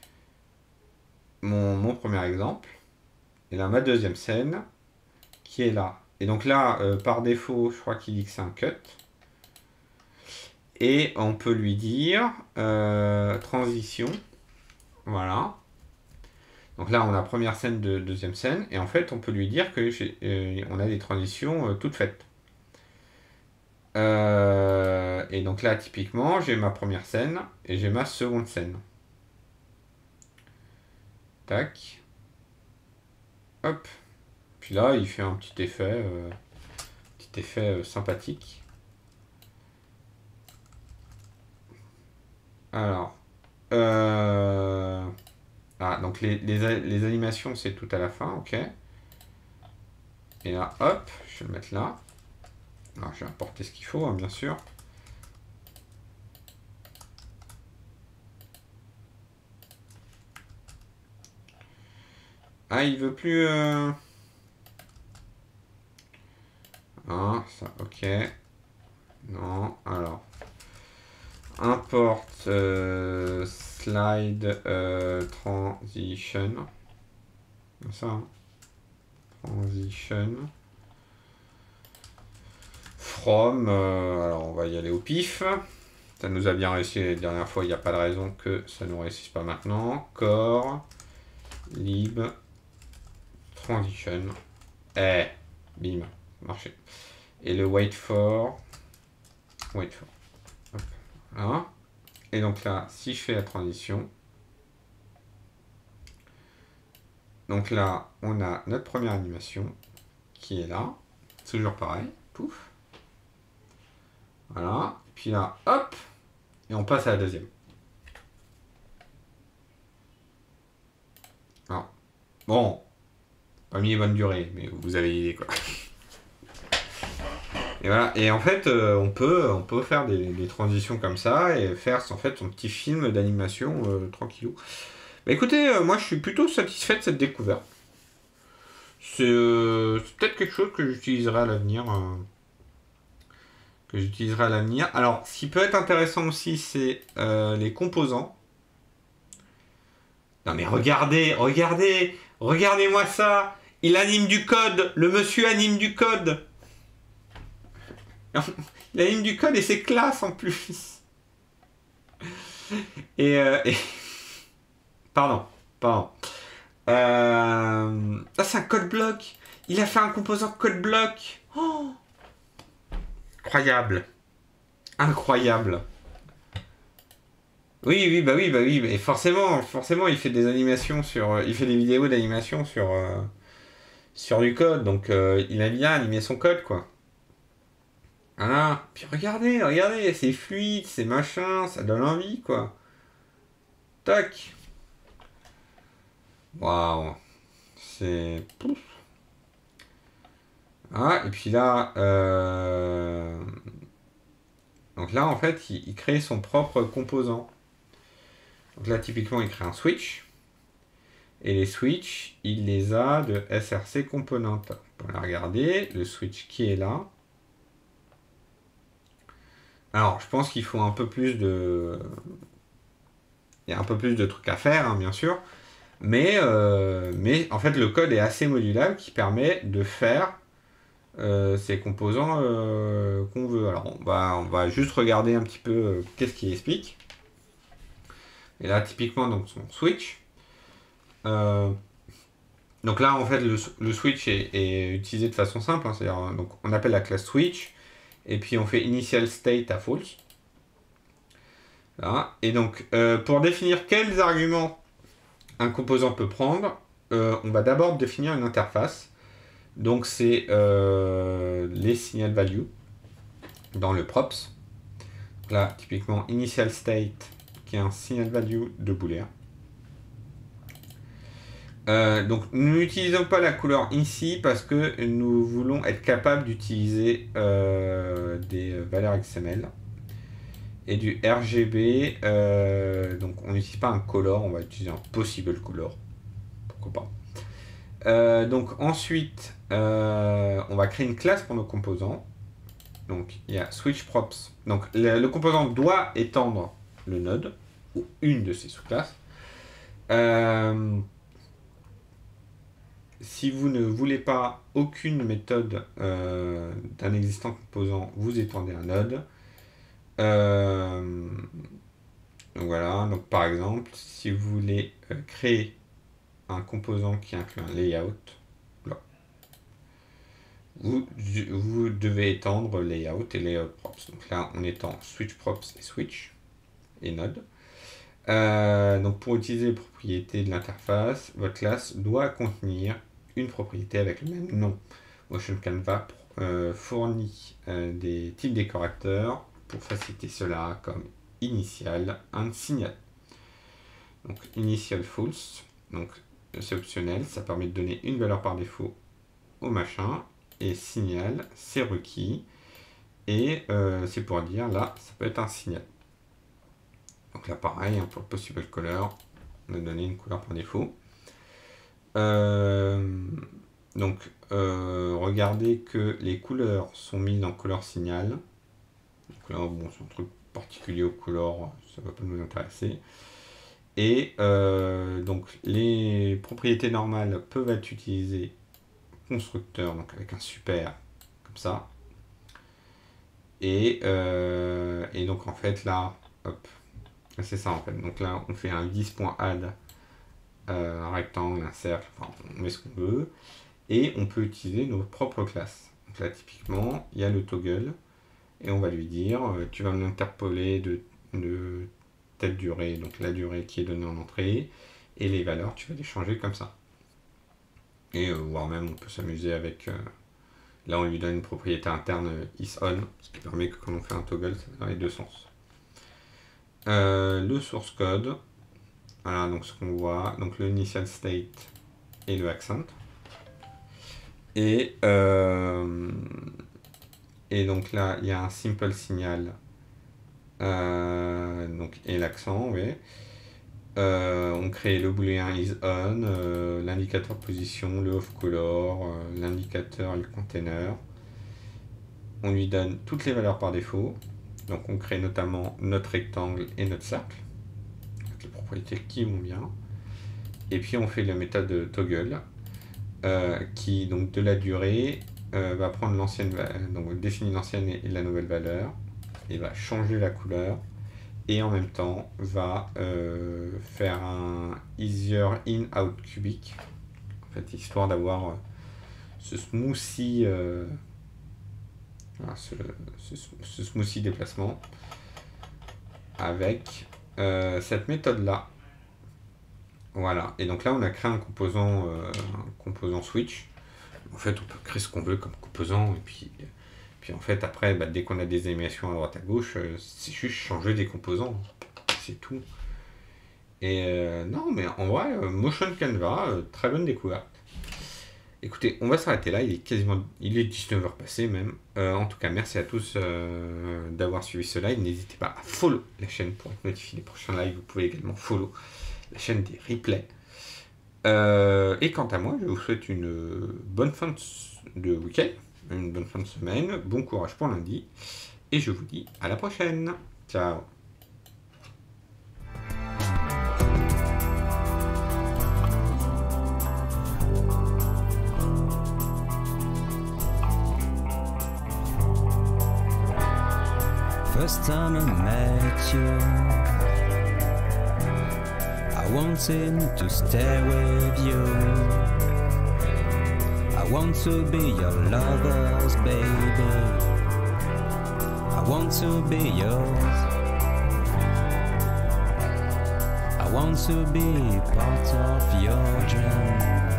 mon, mon premier exemple, et là, ma deuxième scène, qui est là. Et donc là, euh, par défaut, je crois qu'il dit que c'est un cut. Et on peut lui dire euh, transition. Voilà. Donc là, on a première scène de deuxième scène. Et en fait, on peut lui dire que euh, on a des transitions euh, toutes faites. Euh, et donc là, typiquement, j'ai ma première scène et j'ai ma seconde scène. Tac. Hop. Puis là, il fait un petit effet, euh, petit effet euh, sympathique. Alors. Euh... Ah, donc les, les, les animations, c'est tout à la fin, ok. Et là, hop, je vais le mettre là. Alors, je vais importer ce qu'il faut, hein, bien sûr. Ah, il veut plus... Euh... Ah, ça, ok. Non, alors. Import euh, slide euh, transition. Comme ça, hein. Transition. From. Euh, alors, on va y aller au pif. Ça nous a bien réussi la dernière fois, il n'y a pas de raison que ça ne nous réussisse pas maintenant. Core. Lib. Transition. Eh, bim, marché. Et le wait for. Wait for. Hop, voilà. Et donc là, si je fais la transition, donc là, on a notre première animation qui est là. Toujours pareil. Pouf. Voilà. Et puis là, hop. Et on passe à la deuxième. Alors, bon, pas mis les bonnes durées, mais vous avez l'idée quoi. Et voilà. Et en fait, euh, on peut, on peut faire des, des transitions comme ça et faire en fait son petit film d'animation euh, tranquillou. Bah écoutez, euh, moi je suis plutôt satisfait de cette découverte. C'est euh, peut-être quelque chose que j'utiliserai à l'avenir. Euh, que j'utiliserai à l'avenir. Alors, ce qui peut être intéressant aussi, c'est euh, les composants. Non mais regardez, regardez, regardez-moi ça. Il anime du code. Le monsieur anime du code. Il anime du code et c'est classe en plus. Et, euh, et... Pardon, pardon. Euh... Ah, c'est un code bloc. Il a fait un composant code bloc. Oh, incroyable. Incroyable. Oui, oui, bah oui, bah oui. Et forcément, forcément, il fait des animations sur... Il fait des vidéos d'animation sur... Euh, sur du code. Donc, euh, il a bien animé son code, quoi. Voilà. Puis regardez, regardez, c'est fluide, c'est machin, ça donne envie, quoi. Tac. Waouh. C'est... Pouf. Ah, et puis là... euh, Donc là, en fait, il, il crée son propre composant. Donc là, typiquement, il crée un switch. Et les switches, il les a de S R C Component. On peut la regarder, le switch qui est là. Alors, je pense qu'il faut un peu plus de... Il y a un peu plus de trucs à faire, hein, bien sûr. Mais, euh, mais en fait, le code est assez modulable qui permet de faire euh, ces composants euh, qu'on veut. Alors, on va, on va juste regarder un petit peu euh, qu'est-ce qu'il explique. Et là, typiquement, donc son switch. Euh, donc là, en fait, le, le switch est, est utilisé de façon simple. Hein, c'est-à-dire, donc, on appelle la classe switch. Et puis, on fait initial state à false. Là. Et donc, euh, pour définir quels arguments un composant peut prendre, euh, on va d'abord définir une interface. Donc, c'est euh, les signal value dans le props. Là, typiquement, initial state, qui est un signal value de booléen. Euh, donc, nous n'utilisons pas la couleur ici parce que nous voulons être capables d'utiliser euh, des valeurs X M L et du R G B. Euh, donc, on n'utilise pas un color, on va utiliser un possible color. Pourquoi pas. Euh, donc, ensuite, euh, on va créer une classe pour nos composants. Donc, il y a switch props. Donc, le, le composant doit étendre le node ou une de ses sous-classes. Euh, Si vous ne voulez pas aucune méthode euh, d'un existant composant, vous étendez un node. Euh, donc voilà, donc par exemple, si vous voulez euh, créer un composant qui inclut un layout, là, vous, vous devez étendre layout et layout props. Donc là, on étend switch props et switch et node. Euh, donc pour utiliser les propriétés de l'interface, votre classe doit contenir une propriété avec le même nom. Motion Canva euh, fournit euh, des types décorateurs pour faciliter cela, comme initial, un signal. Donc initial false, donc c'est optionnel, ça permet de donner une valeur par défaut au machin, et signal, c'est requis, et euh, c'est pour dire là, ça peut être un signal. Donc là pareil, hein, pour le possible color, on a donné une couleur par défaut. Euh, donc, euh, regardez que les couleurs sont mises en couleur signal. Donc là, bon, c'est un truc particulier aux couleurs, ça ne va pas nous intéresser. Et euh, donc, les propriétés normales peuvent être utilisées constructeur, donc avec un super, comme ça. Et, euh, et donc, en fait, là, hop, c'est ça en fait. Donc là, on fait un vis.add. Euh, un rectangle, un cercle, enfin on met ce qu'on veut, et on peut utiliser nos propres classes. Donc là typiquement, il y a le toggle, et on va lui dire, euh, tu vas m'interpoler de, de telle durée, donc la durée qui est donnée en entrée, et les valeurs, tu vas les changer comme ça. Et euh, voire même on peut s'amuser avec, euh, là on lui donne une propriété interne isOn, ce qui permet que quand on fait un toggle, ça va dans les deux sens. Euh, le source code, voilà, donc ce qu'on voit, donc le initial state et le accent. Et, euh, et donc là, il y a un simple signal euh, donc, et l'accent, oui. Euh, on crée le booléen is on, euh, l'indicateur position, le off color, euh, l'indicateur et le container. On lui donne toutes les valeurs par défaut. Donc on crée notamment notre rectangle et notre cercle, avec les propriétés qui vont bien. Et puis on fait la méthode toggle, euh, qui donc de la durée euh, va prendre l'ancienne, donc définit l'ancienne et la nouvelle valeur, et va changer la couleur, et en même temps va euh, faire un easier in out cubic, en fait, histoire d'avoir euh, ce smoothie, euh, voilà, ce, ce, ce smoothie déplacement avec euh, cette méthode là. Voilà, et donc là on a créé un composant, euh, un composant switch. En fait on peut créer ce qu'on veut comme composant, et puis, puis puis en fait, après, bah, dès qu'on a des animations à droite à gauche, euh, c'est juste changer des composants. C'est tout. Et euh, non, mais en vrai, euh, Motion Canva, euh, très bonne découverte. Écoutez, on va s'arrêter là, il est quasiment il est dix-neuf heures passées même. Euh, en tout cas, merci à tous euh, d'avoir suivi ce live. N'hésitez pas à follow la chaîne pour être notifié des prochains lives. Vous pouvez également follow la chaîne des replays. Euh, et quant à moi, je vous souhaite une bonne fin de, de week-end, une bonne fin de semaine, bon courage pour lundi, et je vous dis à la prochaine. Ciao. First time I met you, I wanted to stay with you. I want to be your lover's baby. I want to be yours. I want to be part of your dream.